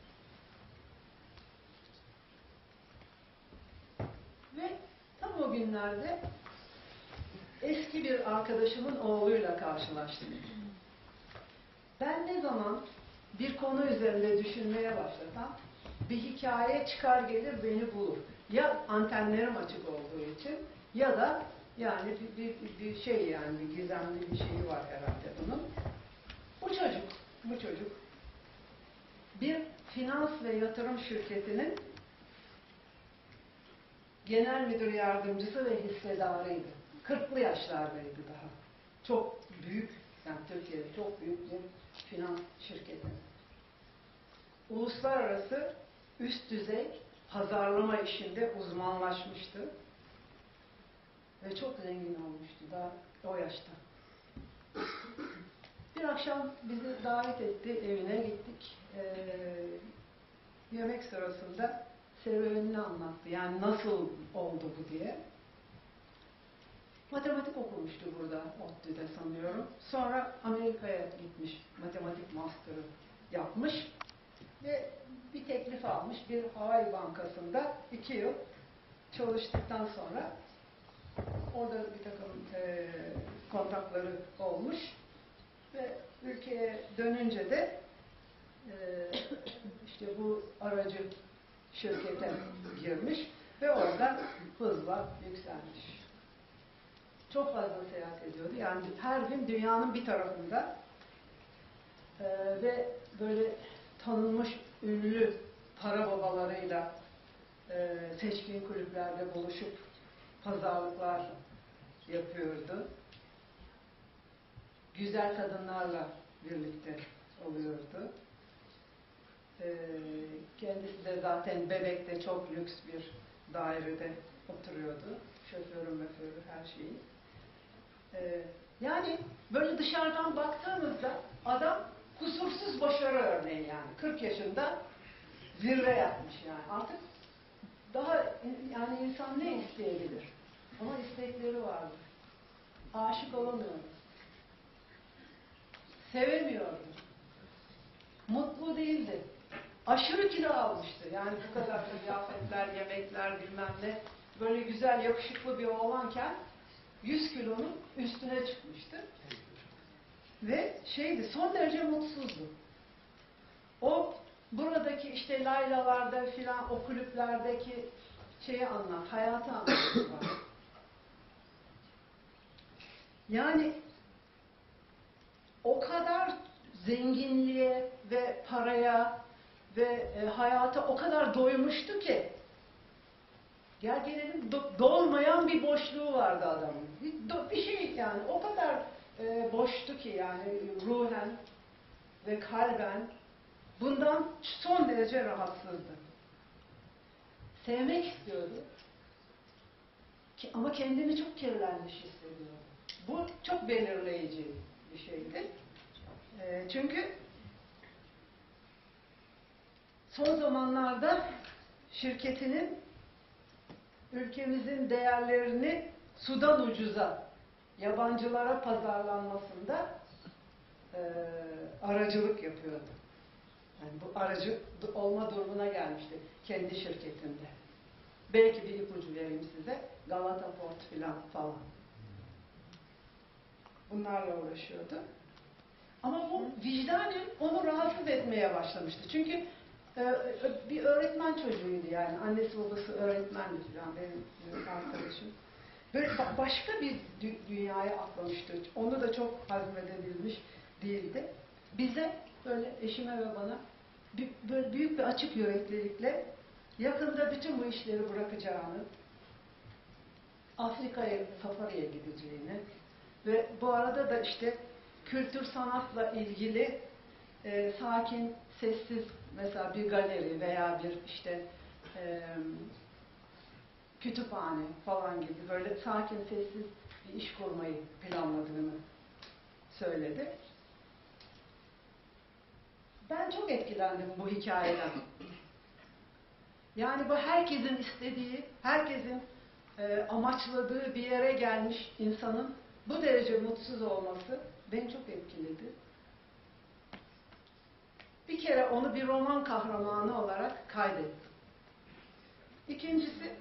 Ve tam o günlerde eski bir arkadaşımın oğluyla karşılaştım. Ben ne zaman bir konu üzerinde düşünmeye başlasam, bir hikaye çıkar gelir beni bulur. Ya antenlerim açık olduğu için, ya da yani bir şey, yani bir gizemli bir şeyi var herhalde bunun. Bu çocuk bir finans ve yatırım şirketinin genel müdür yardımcısı ve hissedarıydı. 40'lı yaşlardaydı daha. Çok büyük, yani Türkiye'de çok büyük bir finans şirketi. Uluslararası üst düzey pazarlama işinde uzmanlaşmıştı. Ve çok zengin olmuştu daha o yaşta. Bir akşam bizi davet etti, evine gittik. Yemek sırasında serüvenini anlattı. Yani nasıl oldu bu diye. Matematik okumuştu burada, ODTÜ'de sanıyorum. Sonra Amerika'ya gitmiş, matematik master'ı yapmış ve bir teklif almış bir Hawaii bankasında 2 yıl çalıştıktan sonra orada bir takım kontakları olmuş ve ülkeye dönünce de işte bu aracı şirkete girmiş ve orada hızla yükselmiş. Çok fazla seyahat ediyordu. Yani her gün dünyanın bir tarafında ve böyle tanınmış ünlü para babalarıyla seçkin kulüplerde buluşup pazarlıklar yapıyordu. Güzel kadınlarla birlikte oluyordu. Kendisi de zaten Bebek'te çok lüks bir dairede oturuyordu. Şoförü, her şeyi. Yani böyle dışarıdan baktığımızda adam kusursuz başarı örneği yani. 40 yaşında zirve yapmış yani. Artık daha yani insan ne isteyebilir? Ama istekleri vardı. Aşık olamıyordu. Sevemiyordu. Mutlu değildi. Aşırı kilo almıştı. Yani bu kadar kıyafetler, yemekler bilmem ne. Böyle güzel, yakışıklı bir oğlanken 100 kilonun üstüne çıkmıştı. Ve son derece mutsuzdu. O buradaki işte laylalarda filan o kulüplerdeki hayatı anlatıyor. Yani o kadar zenginliğe ve paraya ve hayata o kadar doymuştu ki gel gelelim dolmayan bir boşluğu vardı adamın. Bir şey yani o kadar boştu ki yani ruhen ve kalben bundan son derece rahatsızdı. Sevmek istiyordu. Ama kendini çok kirlenmiş hissediyordu. Bu çok belirleyici bir şeydi. Çünkü son zamanlarda şirketinin ülkemizin değerlerini sudan ucuza yabancılara pazarlanmasında aracılık yapıyordu. Yani bu aracı olma durumuna gelmişti kendi şirketinde. Belki bir ipucu vereyim size. Galata Port falan. Bunlarla uğraşıyordu. Ama bu vicdanen onu rahatsız etmeye başlamıştı. Çünkü bir öğretmen çocuğuydu yani. Annesi babası öğretmendi falan benim arkadaşım. Böyle başka bir dünyaya atlamıştı. Onu da çok hazmedebilmiş değildi. Bize böyle eşime ve bana böyle büyük bir açık yüreklilikle yakında bütün bu işleri bırakacağını, Afrika'ya safariye gideceğini ve bu arada da işte kültür sanatla ilgili sakin, sessiz mesela bir galeri veya bir işte kütüphane falan gibi böyle sakin, sessiz bir iş kurmayı planladığını söyledi. Ben çok etkilendim bu hikayeden. Yani bu herkesin istediği, herkesin amaçladığı bir yere gelmiş insanın bu derece mutsuz olması beni çok etkiledi. Bir kere onu bir roman kahramanı olarak kaydettim. İkincisi,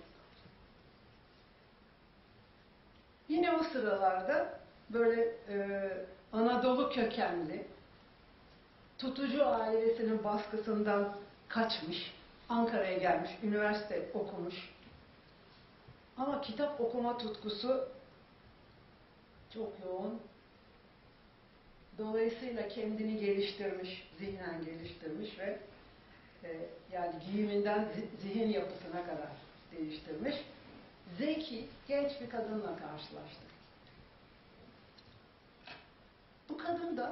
yine o sıralarda böyle Anadolu kökenli, tutucu ailesinin baskısından kaçmış, Ankara'ya gelmiş, üniversite okumuş. Ama kitap okuma tutkusu çok yoğun. Dolayısıyla kendini geliştirmiş, zihnen geliştirmiş ve yani giyiminden zihin yapısına kadar değiştirmiş. Zeki, genç bir kadınla karşılaştık. Bu kadın da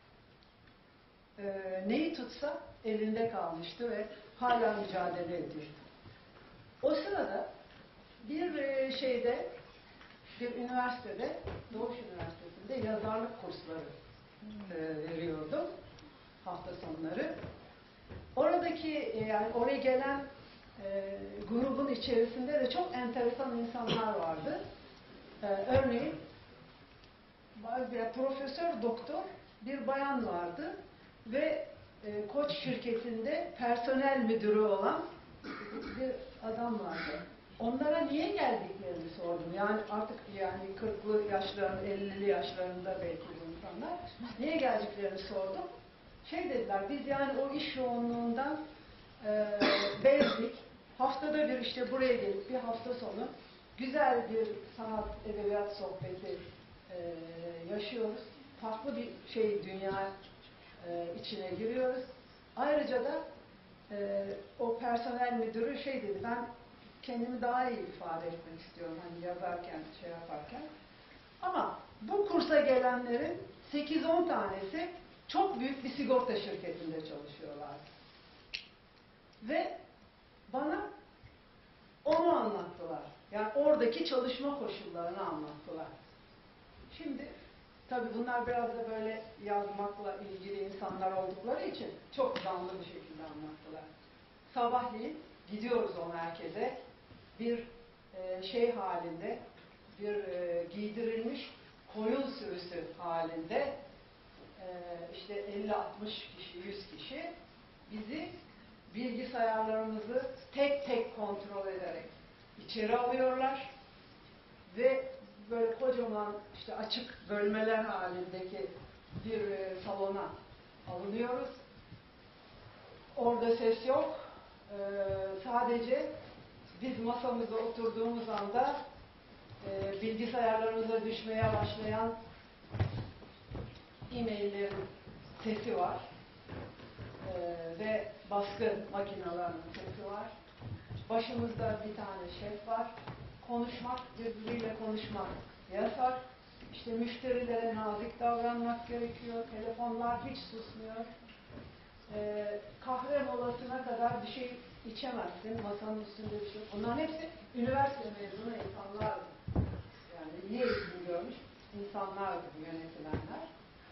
neyi tutsa elinde kalmıştı ve hala mücadele ediyordu. O sırada bir bir üniversitede, Doğuş Üniversitesi'nde yazarlık kursları veriyordum hafta sonları. Oradaki yani oraya gelen grubun içerisinde de çok enteresan insanlar vardı. Örneğin bir profesör doktor bir bayan vardı ve Koç şirketinde personel müdürü olan bir adam vardı. Onlara niye geldiklerini sordum. Yani artık yani 40'lı yaşlarında, 50'li yaşlarında belki bu insanlar. Niye geldiklerini sordum. Dediler, biz yani o iş yoğunluğundan bezdik. Haftada bir işte buraya gelip bir hafta sonu güzel bir sanat, edebiyat sohbeti yaşıyoruz. Farklı bir dünya içine giriyoruz. Ayrıca da o personel müdürü dedi, ben kendimi daha iyi ifade etmek istiyorum hani yazarken, yaparken. Ama bu kursa gelenlerin 8-10 tanesi çok büyük bir sigorta şirketinde çalışıyorlar. Ve bana onu anlattılar. Yani oradaki çalışma koşullarını anlattılar. Şimdi tabii bunlar biraz da böyle yazmakla ilgili insanlar oldukları için çok canlı bir şekilde anlattılar. Sabahleyin gidiyoruz o merkeze. Bir halinde, bir giydirilmiş koyun sürüsü halinde işte 50-60 kişi, 100 kişi bizi bilgisayarlarımızı tek tek kontrol ederek içeri alıyorlar ve böyle kocaman işte açık bölmeler halindeki bir salona alınıyoruz. Orada ses yok. Sadece biz masamıza oturduğumuz anda bilgisayarlarımıza düşmeye başlayan e-maillerin sesi var. Ve baskı makinelerinin sesi var. Başımızda bir tane şef var. Konuşmak, birbiriyle konuşmak yasak. İşte müşterilere nazik davranmak gerekiyor. Telefonlar hiç susmuyor. Kahve molasına kadar bir şey içemezsin. Masanın üstünde bir şey. Bunların hepsi üniversite mezunu insanlardı. Yani iyi eğitim görmüş insanlardı bu yönetilenler.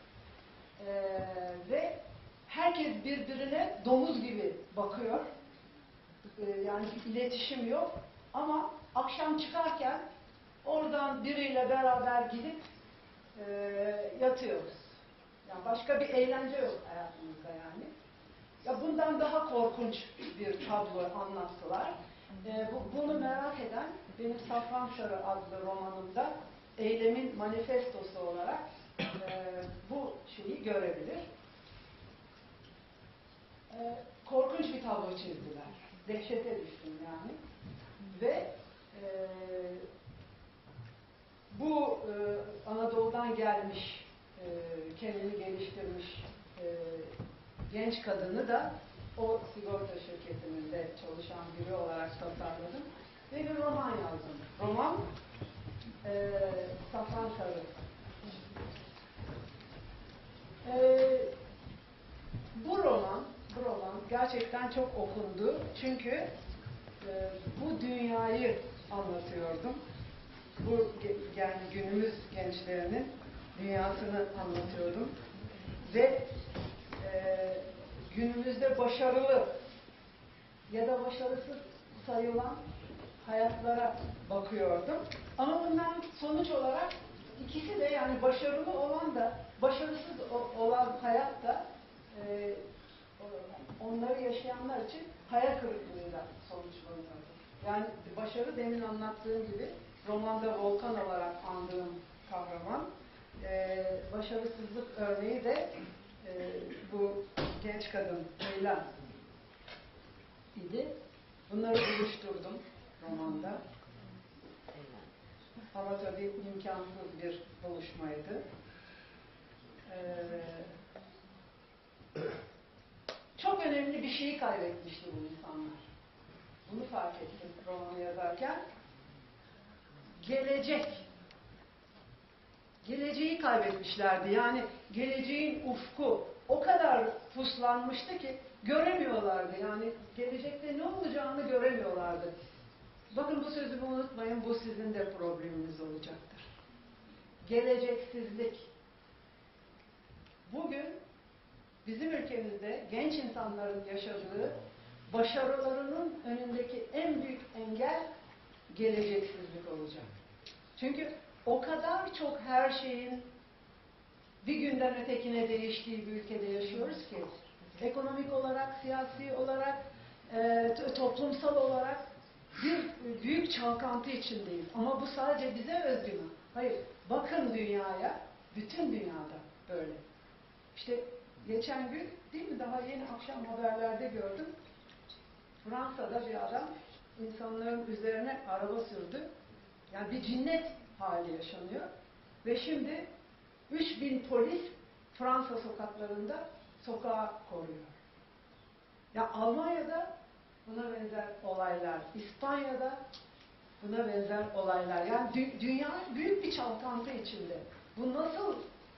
Ve herkes birbirine domuz gibi bakıyor. Yani bir iletişim yok. Ama akşam çıkarken oradan biriyle beraber gidip yatıyoruz. Yani başka bir eğlence yok hayatımızda yani. Ya bundan daha korkunç bir tablo anlattılar. Bunu merak eden benim Safran Sarı adlı romanımda eylemin manifestosu olarak bu şeyi görebilir. Korkunç bir tablo çizdiler. Dehşete düştüm yani. Ve bu Anadolu'dan gelmiş, kendini geliştirmiş genç kadını da o sigorta şirketinde çalışan biri olarak tasarladım. Ve bir roman yazdım. Roman Safran Sarı. Bu roman gerçekten çok okundu. Çünkü bu dünyayı anlatıyordum. Bu yani günümüz gençlerinin dünyasını anlatıyordum. Ve günümüzde başarılı ya da başarısız sayılan hayatlara bakıyordum. Ama bundan sonuç olarak ikisi de yani başarılı olan da başarısız olan hayat da onları yaşayanlar için hayal kırıklığıyla sonuçlanıyor. Yani başarı demin anlattığım gibi romanda Volkan olarak andığım kahraman. Başarısızlık örneği de bu genç kadın Leyla idi. Bunları buluşturdum romanda. Ama tabii imkansız bir buluşmaydı. Çok önemli bir şeyi kaybetmişti bu insanlar. Bunu fark ettim romanı yazarken. Geleceği kaybetmişlerdi. Yani geleceğin ufku o kadar puslanmıştı ki göremiyorlardı. Yani gelecekte ne olacağını göremiyorlardı. Bakın bu sözümü unutmayın, bu sizin de probleminiz olacaktır. Geleceksizlik. Bugün bizim ülkemizde genç insanların yaşadığı başarılarının önündeki en büyük engel geleceksizlik olacak. Çünkü o kadar çok her şeyin bir günden ötekine değiştiği bir ülkede yaşıyoruz ki ekonomik olarak, siyasi olarak, toplumsal olarak bir büyük çalkantı içindeyiz. Ama bu sadece bize özgü mü? Hayır. Bakın dünyaya, bütün dünyada böyle. İşte geçen gün, değil mi? Daha yeni akşam haberlerde gördüm. Fransa'da bir adam insanların üzerine araba sürdü. Yani bir cinnet hali yaşanıyor. Ve şimdi 3000 polis Fransa sokaklarında sokağı koruyor. Ya Almanya'da buna benzer olaylar, İspanya'da buna benzer olaylar. Yani dünya büyük bir çalkantı içinde. Bu nasıl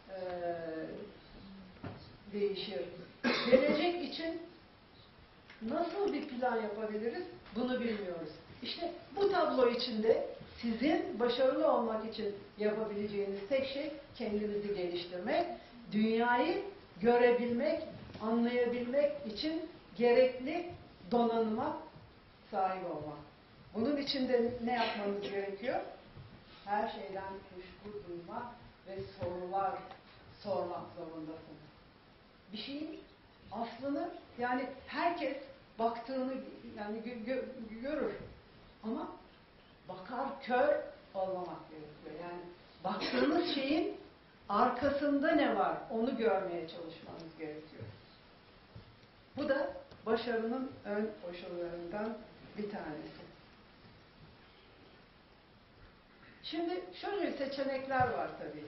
değişir? Gelecek için nasıl bir plan yapabiliriz? Bunu bilmiyoruz. İşte bu tablo içinde sizin başarılı olmak için yapabileceğiniz tek şey kendinizi geliştirmek, dünyayı görebilmek, anlayabilmek için gerekli donanıma sahip olmak. Bunun için de ne yapmanız gerekiyor? Her şeyden kuşku duymak ve sorular sormak zorundasınız. Bir şeyin aslını yani herkes baktığını yani görür. Ama bakar kör olmamak gerekiyor. Yani baktığınız şeyin arkasında ne var onu görmeye çalışmanız gerekiyor. Bu da başarının ön koşullarından bir tanesi. Şimdi şöyle seçenekler var tabii.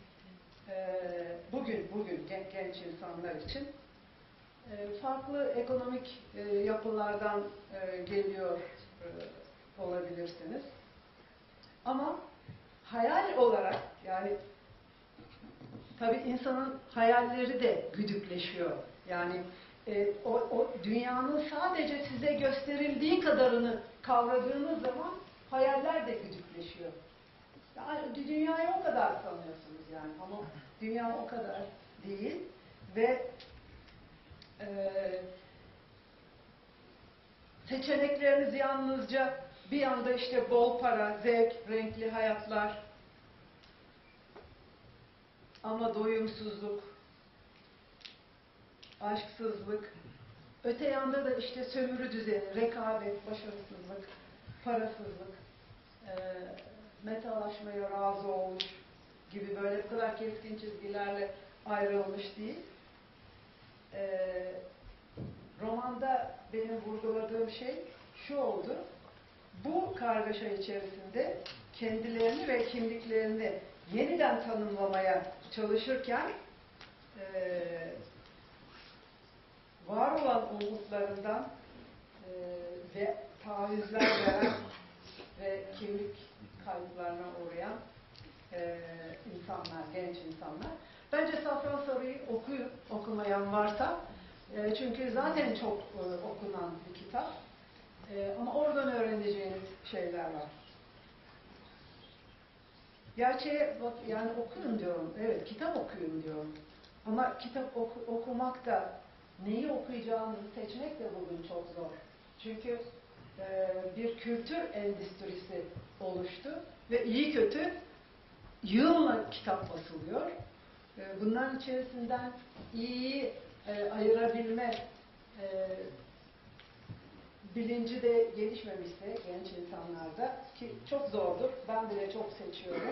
Bugün genç insanlar için farklı ekonomik yapılardan geliyor olabilirsiniz. Ama hayal olarak, yani tabii insanın hayalleri de güdükleşiyor. Yani o dünyanın sadece size gösterildiği kadarını kavradığınız zaman hayaller de güdükleşiyor. Yani dünyayı o kadar sanıyorsunuz yani, ama dünya o kadar değil ve seçenekleriniz yalnızca bir yanda işte bol para, zevk, renkli hayatlar ama doyumsuzluk, aşksızlık, öte yanda da işte sömürü düzeni, rekabet, başarısızlık, parasızlık, metalaşmaya razı oluş gibi böyle bu kadar keskin çizgilerle ayrılmış değil. Romanda benim vurguladığım şey şu oldu: bu kargaşa içerisinde kendilerini ve kimliklerini yeniden tanımlamaya çalışırken var olan umutlarından ve tavizler veren ve kimlik kayıplarına uğrayan insanlar, genç insanlar. Bence Safran Sarı'yı okuyun, okumayan varsa. Çünkü zaten çok okunan bir kitap. Ama oradan öğreneceğiniz şeyler var. Gerçeğe bak, yani okuyun diyorum. Evet, kitap okuyun diyorum. Ama kitap okumak da neyi okuyacağınızı seçmek de bugün çok zor. Çünkü bir kültür endüstrisi oluştu ve iyi kötü yığınla kitap basılıyor. Bunların içerisinden iyiyi ayırabilme bilinci de gelişmemişse genç insanlarda, ki çok zordur, ben bile çok seçiyorum.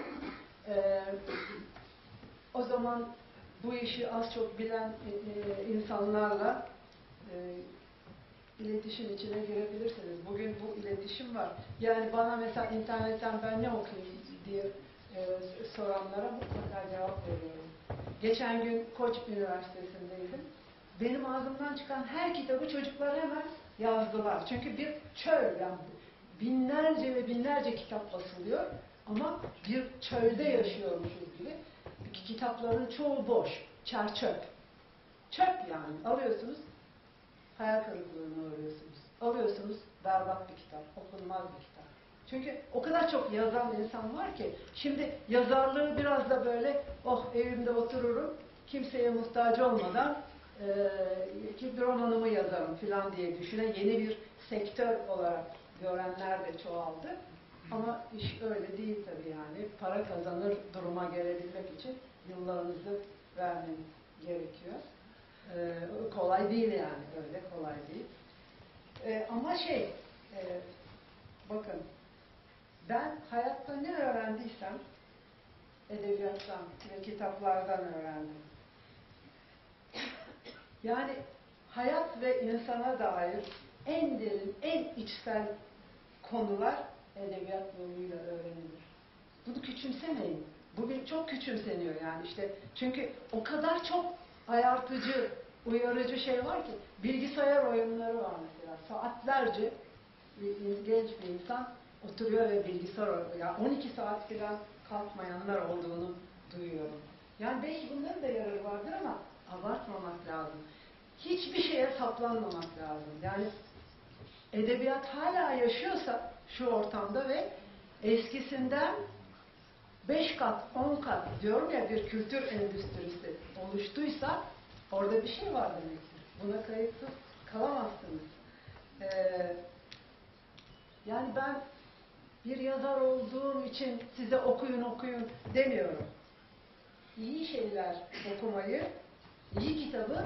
O zaman bu işi az çok bilen insanlarla iletişim içine girebilirsiniz. Bugün bu iletişim var. Yani bana mesela internetten ben ne okuyayım diye soranlara mutlaka cevap veriyorum. Geçen gün Koç Üniversitesi'ndeydim. Benim ağzımdan çıkan her kitabı çocuklar hemen yazdılar. Çünkü bir çöl, yani binlerce ve binlerce kitap basılıyor ama bir çölde yaşıyormuşuz gibi. Kitapların çoğu boş, çer-çöp. Çöp yani. Alıyorsunuz, hayal kırıklığına uğruyorsunuz. Alıyorsunuz, berbat bir kitap, okunmaz bir kitap. Çünkü o kadar çok yazan insan var ki, şimdi yazarlığı biraz da böyle, oh evimde otururum, kimseye muhtaç olmadan bir romanımı yazarım falan diye düşünen yeni bir sektör olarak görenler de çoğaldı. Ama iş öyle değil tabii yani. Para kazanır duruma gelebilmek için yıllarınızı vermeniz gerekiyor. Kolay değil yani, öyle kolay değil. Ama bakın, ben hayatta ne öğrendiysem edebiyattan ve kitaplardan öğrendim. Yani hayat ve insana dair en derin, en içsel konular edebiyat yoluyla öğrenilir. Bunu küçümsemeyin. Bugün çok küçümseniyor yani işte. Çünkü o kadar çok ayartıcı, uyarıcı şey var ki. Bilgisayar oyunları var mesela. Saatlerce genç bir insan oturuyor ve bilgisayar oynuyor. Yani 12 saat falan kalkmayanlar olduğunu duyuyorum. Yani belki bunların da yararı vardır ama abartmamak lazım. Hiçbir şeye saplanmamak lazım. Yani edebiyat hala yaşıyorsa şu ortamda ve eskisinden 5 kat, 10 kat diyorum ya, bir kültür endüstrisi oluştuysa orada bir şey var demektir. Buna kayıtsız kalamazsınız. Yani ben bir yazar olduğum için size okuyun demiyorum. İyi şeyler okumayı, iyi kitabı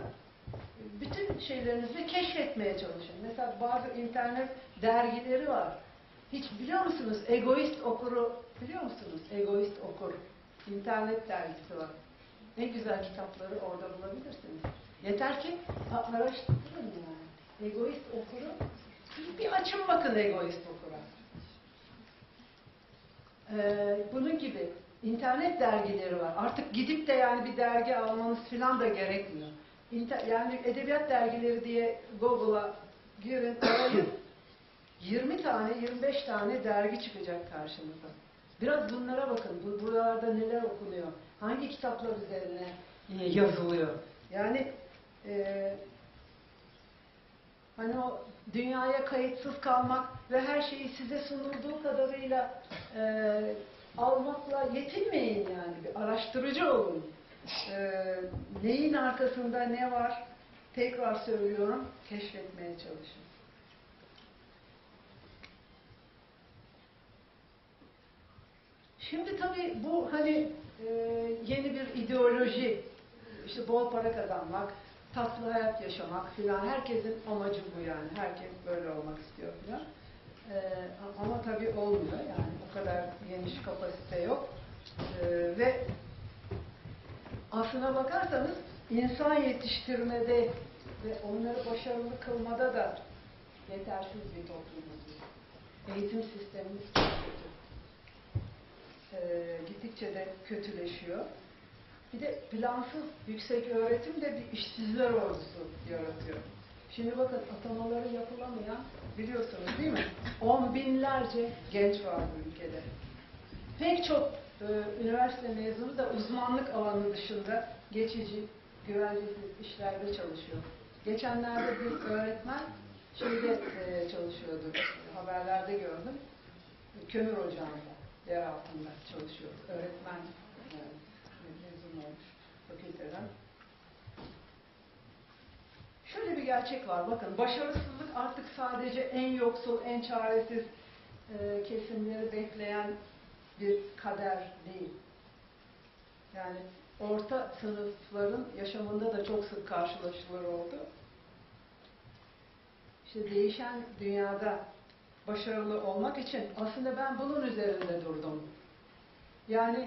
bütün şeylerinizle keşfetmeye çalışın. Mesela bazı internet dergileri var. Hiç biliyor musunuz? Egoist Okur'u biliyor musunuz? Egoist Okur. İnternet dergisi var. Ne güzel kitapları orada bulabilirsiniz. Yeter ki araştırın yani. Egoist Okur'u bir açın bakın Egoist Okur'a. Bunun gibi internet dergileri var. Artık gidip de yani bir dergi almanız falan da gerekmiyor. Yani edebiyat dergileri diye Google'a girin, arayın. 20 tane, 25 tane dergi çıkacak karşınıza. Biraz bunlara bakın. Buralarda neler okunuyor? Hangi kitaplar üzerine yazılıyor? Yani hani o dünyaya kayıtsız kalmak ve her şeyi size sunulduğu kadarıyla almakla yetinmeyin yani. Bir araştırıcı olun. Neyin arkasında ne var? Tekrar söylüyorum, keşfetmeye çalışın. Şimdi tabii bu hani yeni bir ideoloji, işte bol para kazanmak, tatlı hayat yaşamak filan, herkesin amacı bu yani. Herkes böyle olmak istiyor filan. Ama tabii olmuyor yani, o kadar geniş kapasite yok. Ve aslına bakarsanız insan yetiştirmede ve onları başarılı kılmada da yetersiz bir toplumuz. Eğitim sistemimiz çok kötü. Gittikçe de kötüleşiyor. Bir de plansız yüksek öğretim de bir işsizler ordusu yaratıyor. Şimdi bakın atamaları yapılamayan biliyorsunuz değil mi? 10 binlerce genç var bu ülkede. Pek çok üniversite mezunu da uzmanlık alanı dışında geçici, güvencesiz işlerde çalışıyor. Geçenlerde bir öğretmen şeyde çalışıyordu, haberlerde gördüm. Kömür ocağında, yer altında çalışıyor. Öğretmen mezun olmuş fakülteden. Şöyle bir gerçek var. Bakın başarısızlık artık sadece en yoksul, en çaresiz kesimleri bekleyen bir kader değil. Yani orta sınıfların yaşamında da çok sık karşılaşılır oldu. İşte değişen dünyada başarılı olmak için aslında ben bunun üzerinde durdum. Yani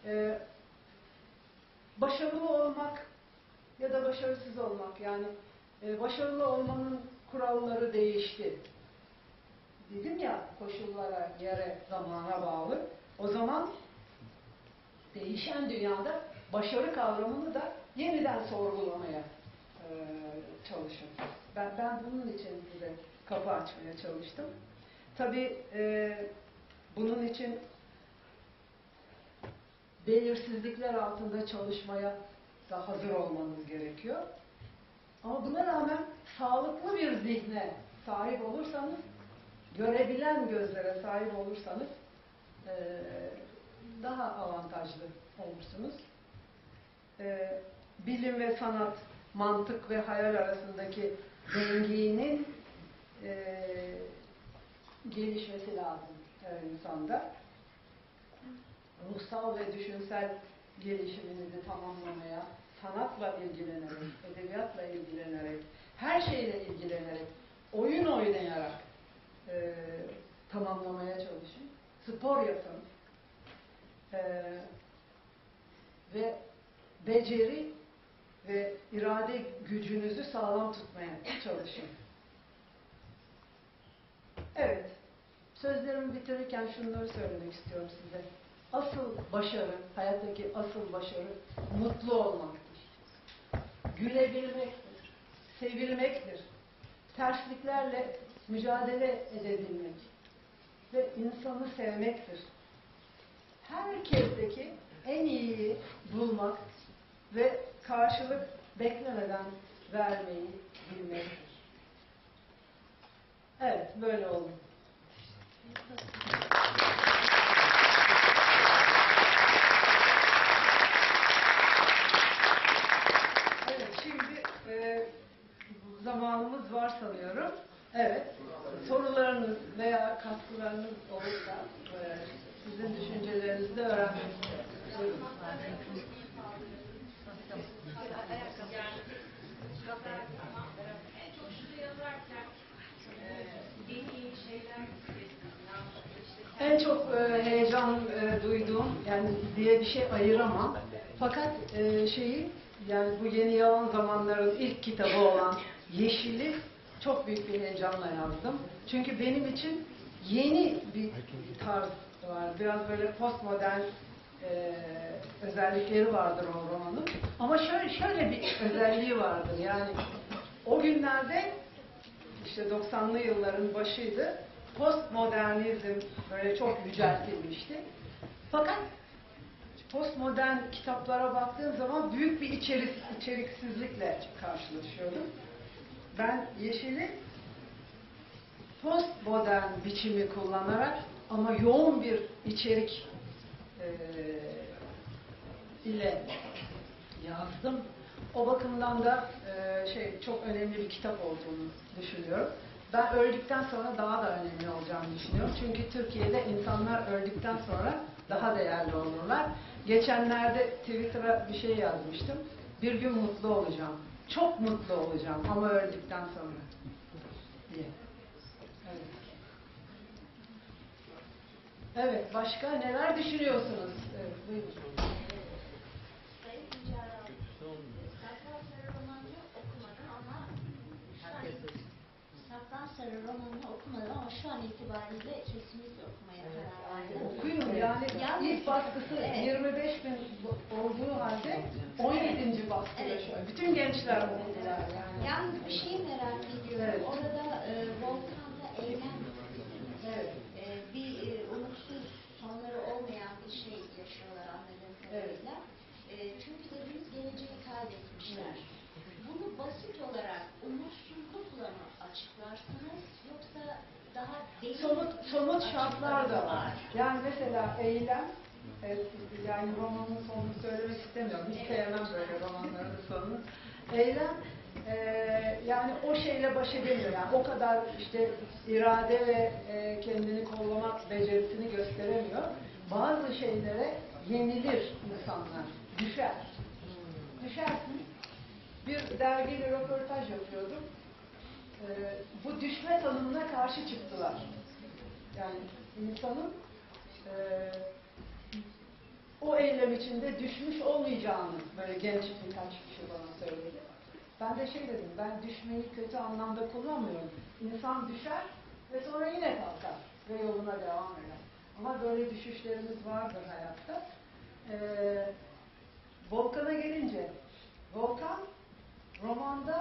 başarılı olmak ya da başarısız olmak, yani başarılı olmanın kuralları değişti. Dedim ya, koşullara, yere, zamana bağlı. O zaman değişen dünyada başarı kavramını da yeniden sorgulamaya çalışın. Ben bunun için size kapı açmaya çalıştım. Tabii bunun için belirsizlikler altında çalışmaya da hazır olmanız gerekiyor. Ama buna rağmen sağlıklı bir zihne sahip olursanız, görebilen gözlere sahip olursanız daha avantajlı olursunuz. Bilim ve sanat, mantık ve hayal arasındaki dengenin gelişmesi lazım insanda. Ruhsal ve düşünsel gelişiminizi tamamlamaya, sanatla ilgilenerek, edebiyatla ilgilenerek, her şeyle ilgilenerek, oyun oynayarak tamamlamaya çalışın. Spor yapın. Ve beceri ve irade gücünüzü sağlam tutmaya çalışın. Evet, sözlerimi bitirirken şunları söylemek istiyorum size. Asıl başarı, hayattaki asıl başarı mutlu olmaktır. Gülebilmektir, sevilmektir. Tersliklerle mücadele edebilmek ve insanı sevmektir. Herkesteki en iyiyi bulmak ve karşılık beklemeden vermeyi bilmektir. Evet, böyle oldu. Evet, şimdi zamanımız var sanıyorum. Evet, sorularınız veya katkılarınız olursa sizin düşüncelerinizi de öğrenmek isterim. Buyurun. En çok şunu yazarken yeni şeyler keşfediyorum. en çok heyecan duyduğum, yani diye bir şey ayıramam. Fakat yani bu Yeni Yalan Zamanların ilk kitabı olan Yeşil'i çok büyük bir heyecanla yazdım. Çünkü benim için yeni bir tarz var. Biraz böyle postmodern özellikleri vardır o romanın. Ama şöyle bir özelliği vardır. Yani o günlerde işte 90'lı yılların başıydı. Postmodernizm böyle çok yüceltilmişti. Fakat postmodern kitaplara baktığım zaman büyük bir içeriksizlikle karşılaşıyordum. Ben Yeşil'i postmodern biçimi kullanarak ama yoğun bir içerik ile yazdım. O bakımdan da çok önemli bir kitap olduğunu düşünüyorum. Ben öldükten sonra daha da önemli olacağını düşünüyorum. Çünkü Türkiye'de insanlar öldükten sonra daha değerli olurlar. Geçenlerde Twitter'a bir şey yazmıştım. Bir gün mutlu olacağım. Çok mutlu olacağım ama öldükten sonra diye. Evet. Evet, başka neler düşünüyorsunuz? Evet, buyurun. Sayın Hücara, Saklan Sarı romanını okumadım ama Saklan Sarı romanını okumadım ama şu an itibariyle kesinlikle okumaya karar verdim. Okuyun yani ilk baskısı 25 bin olduğu halde 17. baskıda Evet. şu an. Bütün gençler okudular yani. Yalnız bir şey merak ediyorum. Evet. Orada Volkan'la Eylem Evet. umutsuz, sonları olmayan bir şey yaşıyorlar anladığım kadarıyla. Çünkü dediğiniz geleceği kaybetmişler. Bunu basit olarak umutsuzlukla mı açıklarsınız yoksa daha Somut şartlar da var. Yani mesela Eylem, yani romanın sonunu söylemek istemiyorum. Hiç sevmem böyle romanların sonunu. Eylem, yani o şeyle baş edemiyor. Yani o kadar işte irade ve kendini kollamak becerisini gösteremiyor. Bazı şeylere yenilir insanlar, düşer. Düşersin. Bir dergiyle röportaj yapıyordum. Bu düşme tanımına karşı çıktılar. Yani insanın o eylem içinde düşmüş olmayacağını böyle genç birkaç kişi bana söyledi. Ben de dedim, ben düşmeyi kötü anlamda kullanmıyorum. İnsan düşer ve sonra yine kalkar ve yoluna devam eder. Ama böyle düşüşlerimiz vardır hayatta. Volkan'a gelince, Volkan romanda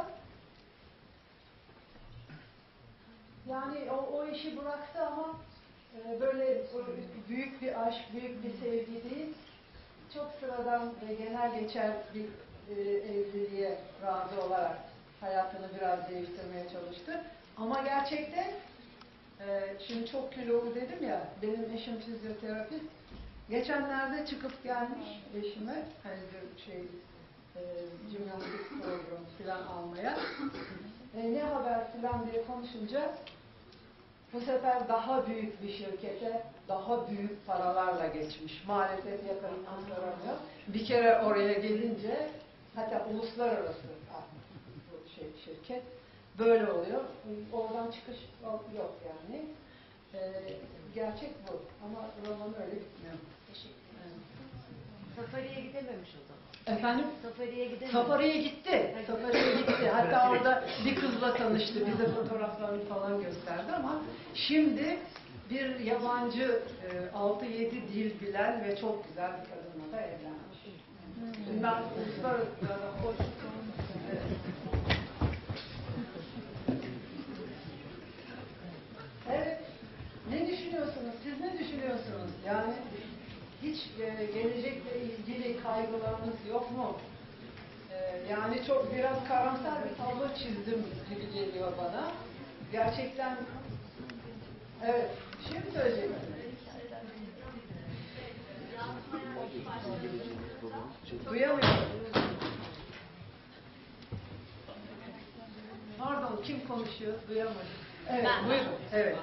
yani o işi bıraktı ama böyle büyük bir aşk, büyük bir sevgi değil, çok sıradan ve genel geçer bir evliliğe razı olarak hayatını biraz değiştirmeye çalıştı. Ama gerçekten şimdi çok kilolu dedim ya, benim eşim fizyoterapist. Geçenlerde çıkıp gelmiş eşime, hani bir jimnastik programı falan almaya. Ne haber falan diye konuşunca bu sefer daha büyük bir şirkete daha büyük paralarla geçmiş. Maalesef yakanı kurtaramıyor. Bir kere oraya gelince hatta uluslararası bu şirket böyle oluyor. Oradan çıkış yok yani. Gerçek bu. Ama roman öyle bitmiyor. Teşekkür ederim. Safari'ye gidememiş o zaman. Efendim? Safari'ye gidememiş. Safari'ye gitti. Safari'ye gitti. Hatta orada bir kızla tanıştı. Bize fotoğraflarını falan gösterdi ama şimdi bir yabancı 6-7 dil bilen ve çok güzel bir kadınla da evlenmiş. Şimdi ben uluslararası Evet. Ne düşünüyorsunuz? Siz ne düşünüyorsunuz? Yani hiç gelecekle ilgili kaygılarınız yok mu? Yani çok biraz karamsar bir tablo çizdim gibi geliyor bana. Gerçekten evet. Bir şey mi söyleyeceksin? Duyamıyorum. Pardon, kim konuşuyor? Duyamadım. Evet, buyurun. Evet.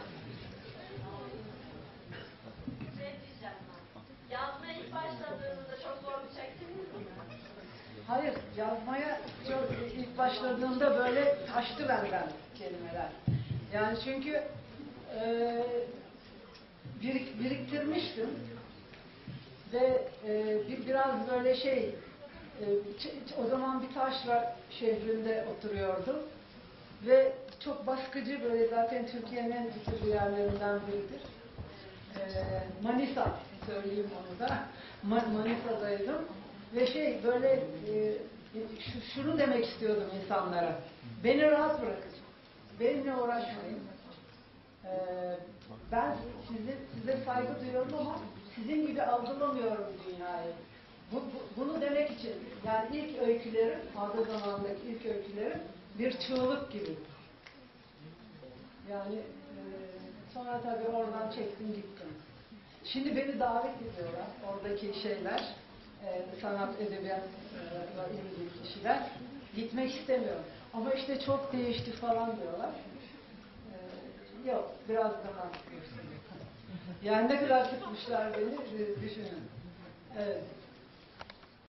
Yazmaya ilk başladığınızda çok zorluk çektiniz mi? Hayır, yazmaya çok ilk başladığımda böyle taştı benden kelimeler. Yani çünkü biriktirmiştim ve biraz böyle o zaman bir taşra şehrinde oturuyordum ve çok baskıcı, böyle zaten Türkiye'nin en tutucu yerlerinden biridir. Manisa, söyleyeyim onu da. Manisa'daydım ve böyle şunu demek istiyordum insanlara: beni rahat bırakın, benimle uğraşmayın. Ben size saygı duyuyorum ama sizin gibi algılamıyorum dünyayı. Bunu demek için, yani ilk öykülerim, Adı Zamanı'ndaki ilk öykülerim bir çığlık gibi. Yani sonra tabii oradan çektim gittim. Şimdi beni davet ediyorlar, oradaki sanat, edebiyatla ilgili kişiler. Gitmek istemiyorum. Ama işte çok değişti falan diyorlar. Yok, biraz daha yani ne kadar sıkmışlar beni, düşünün. Evet.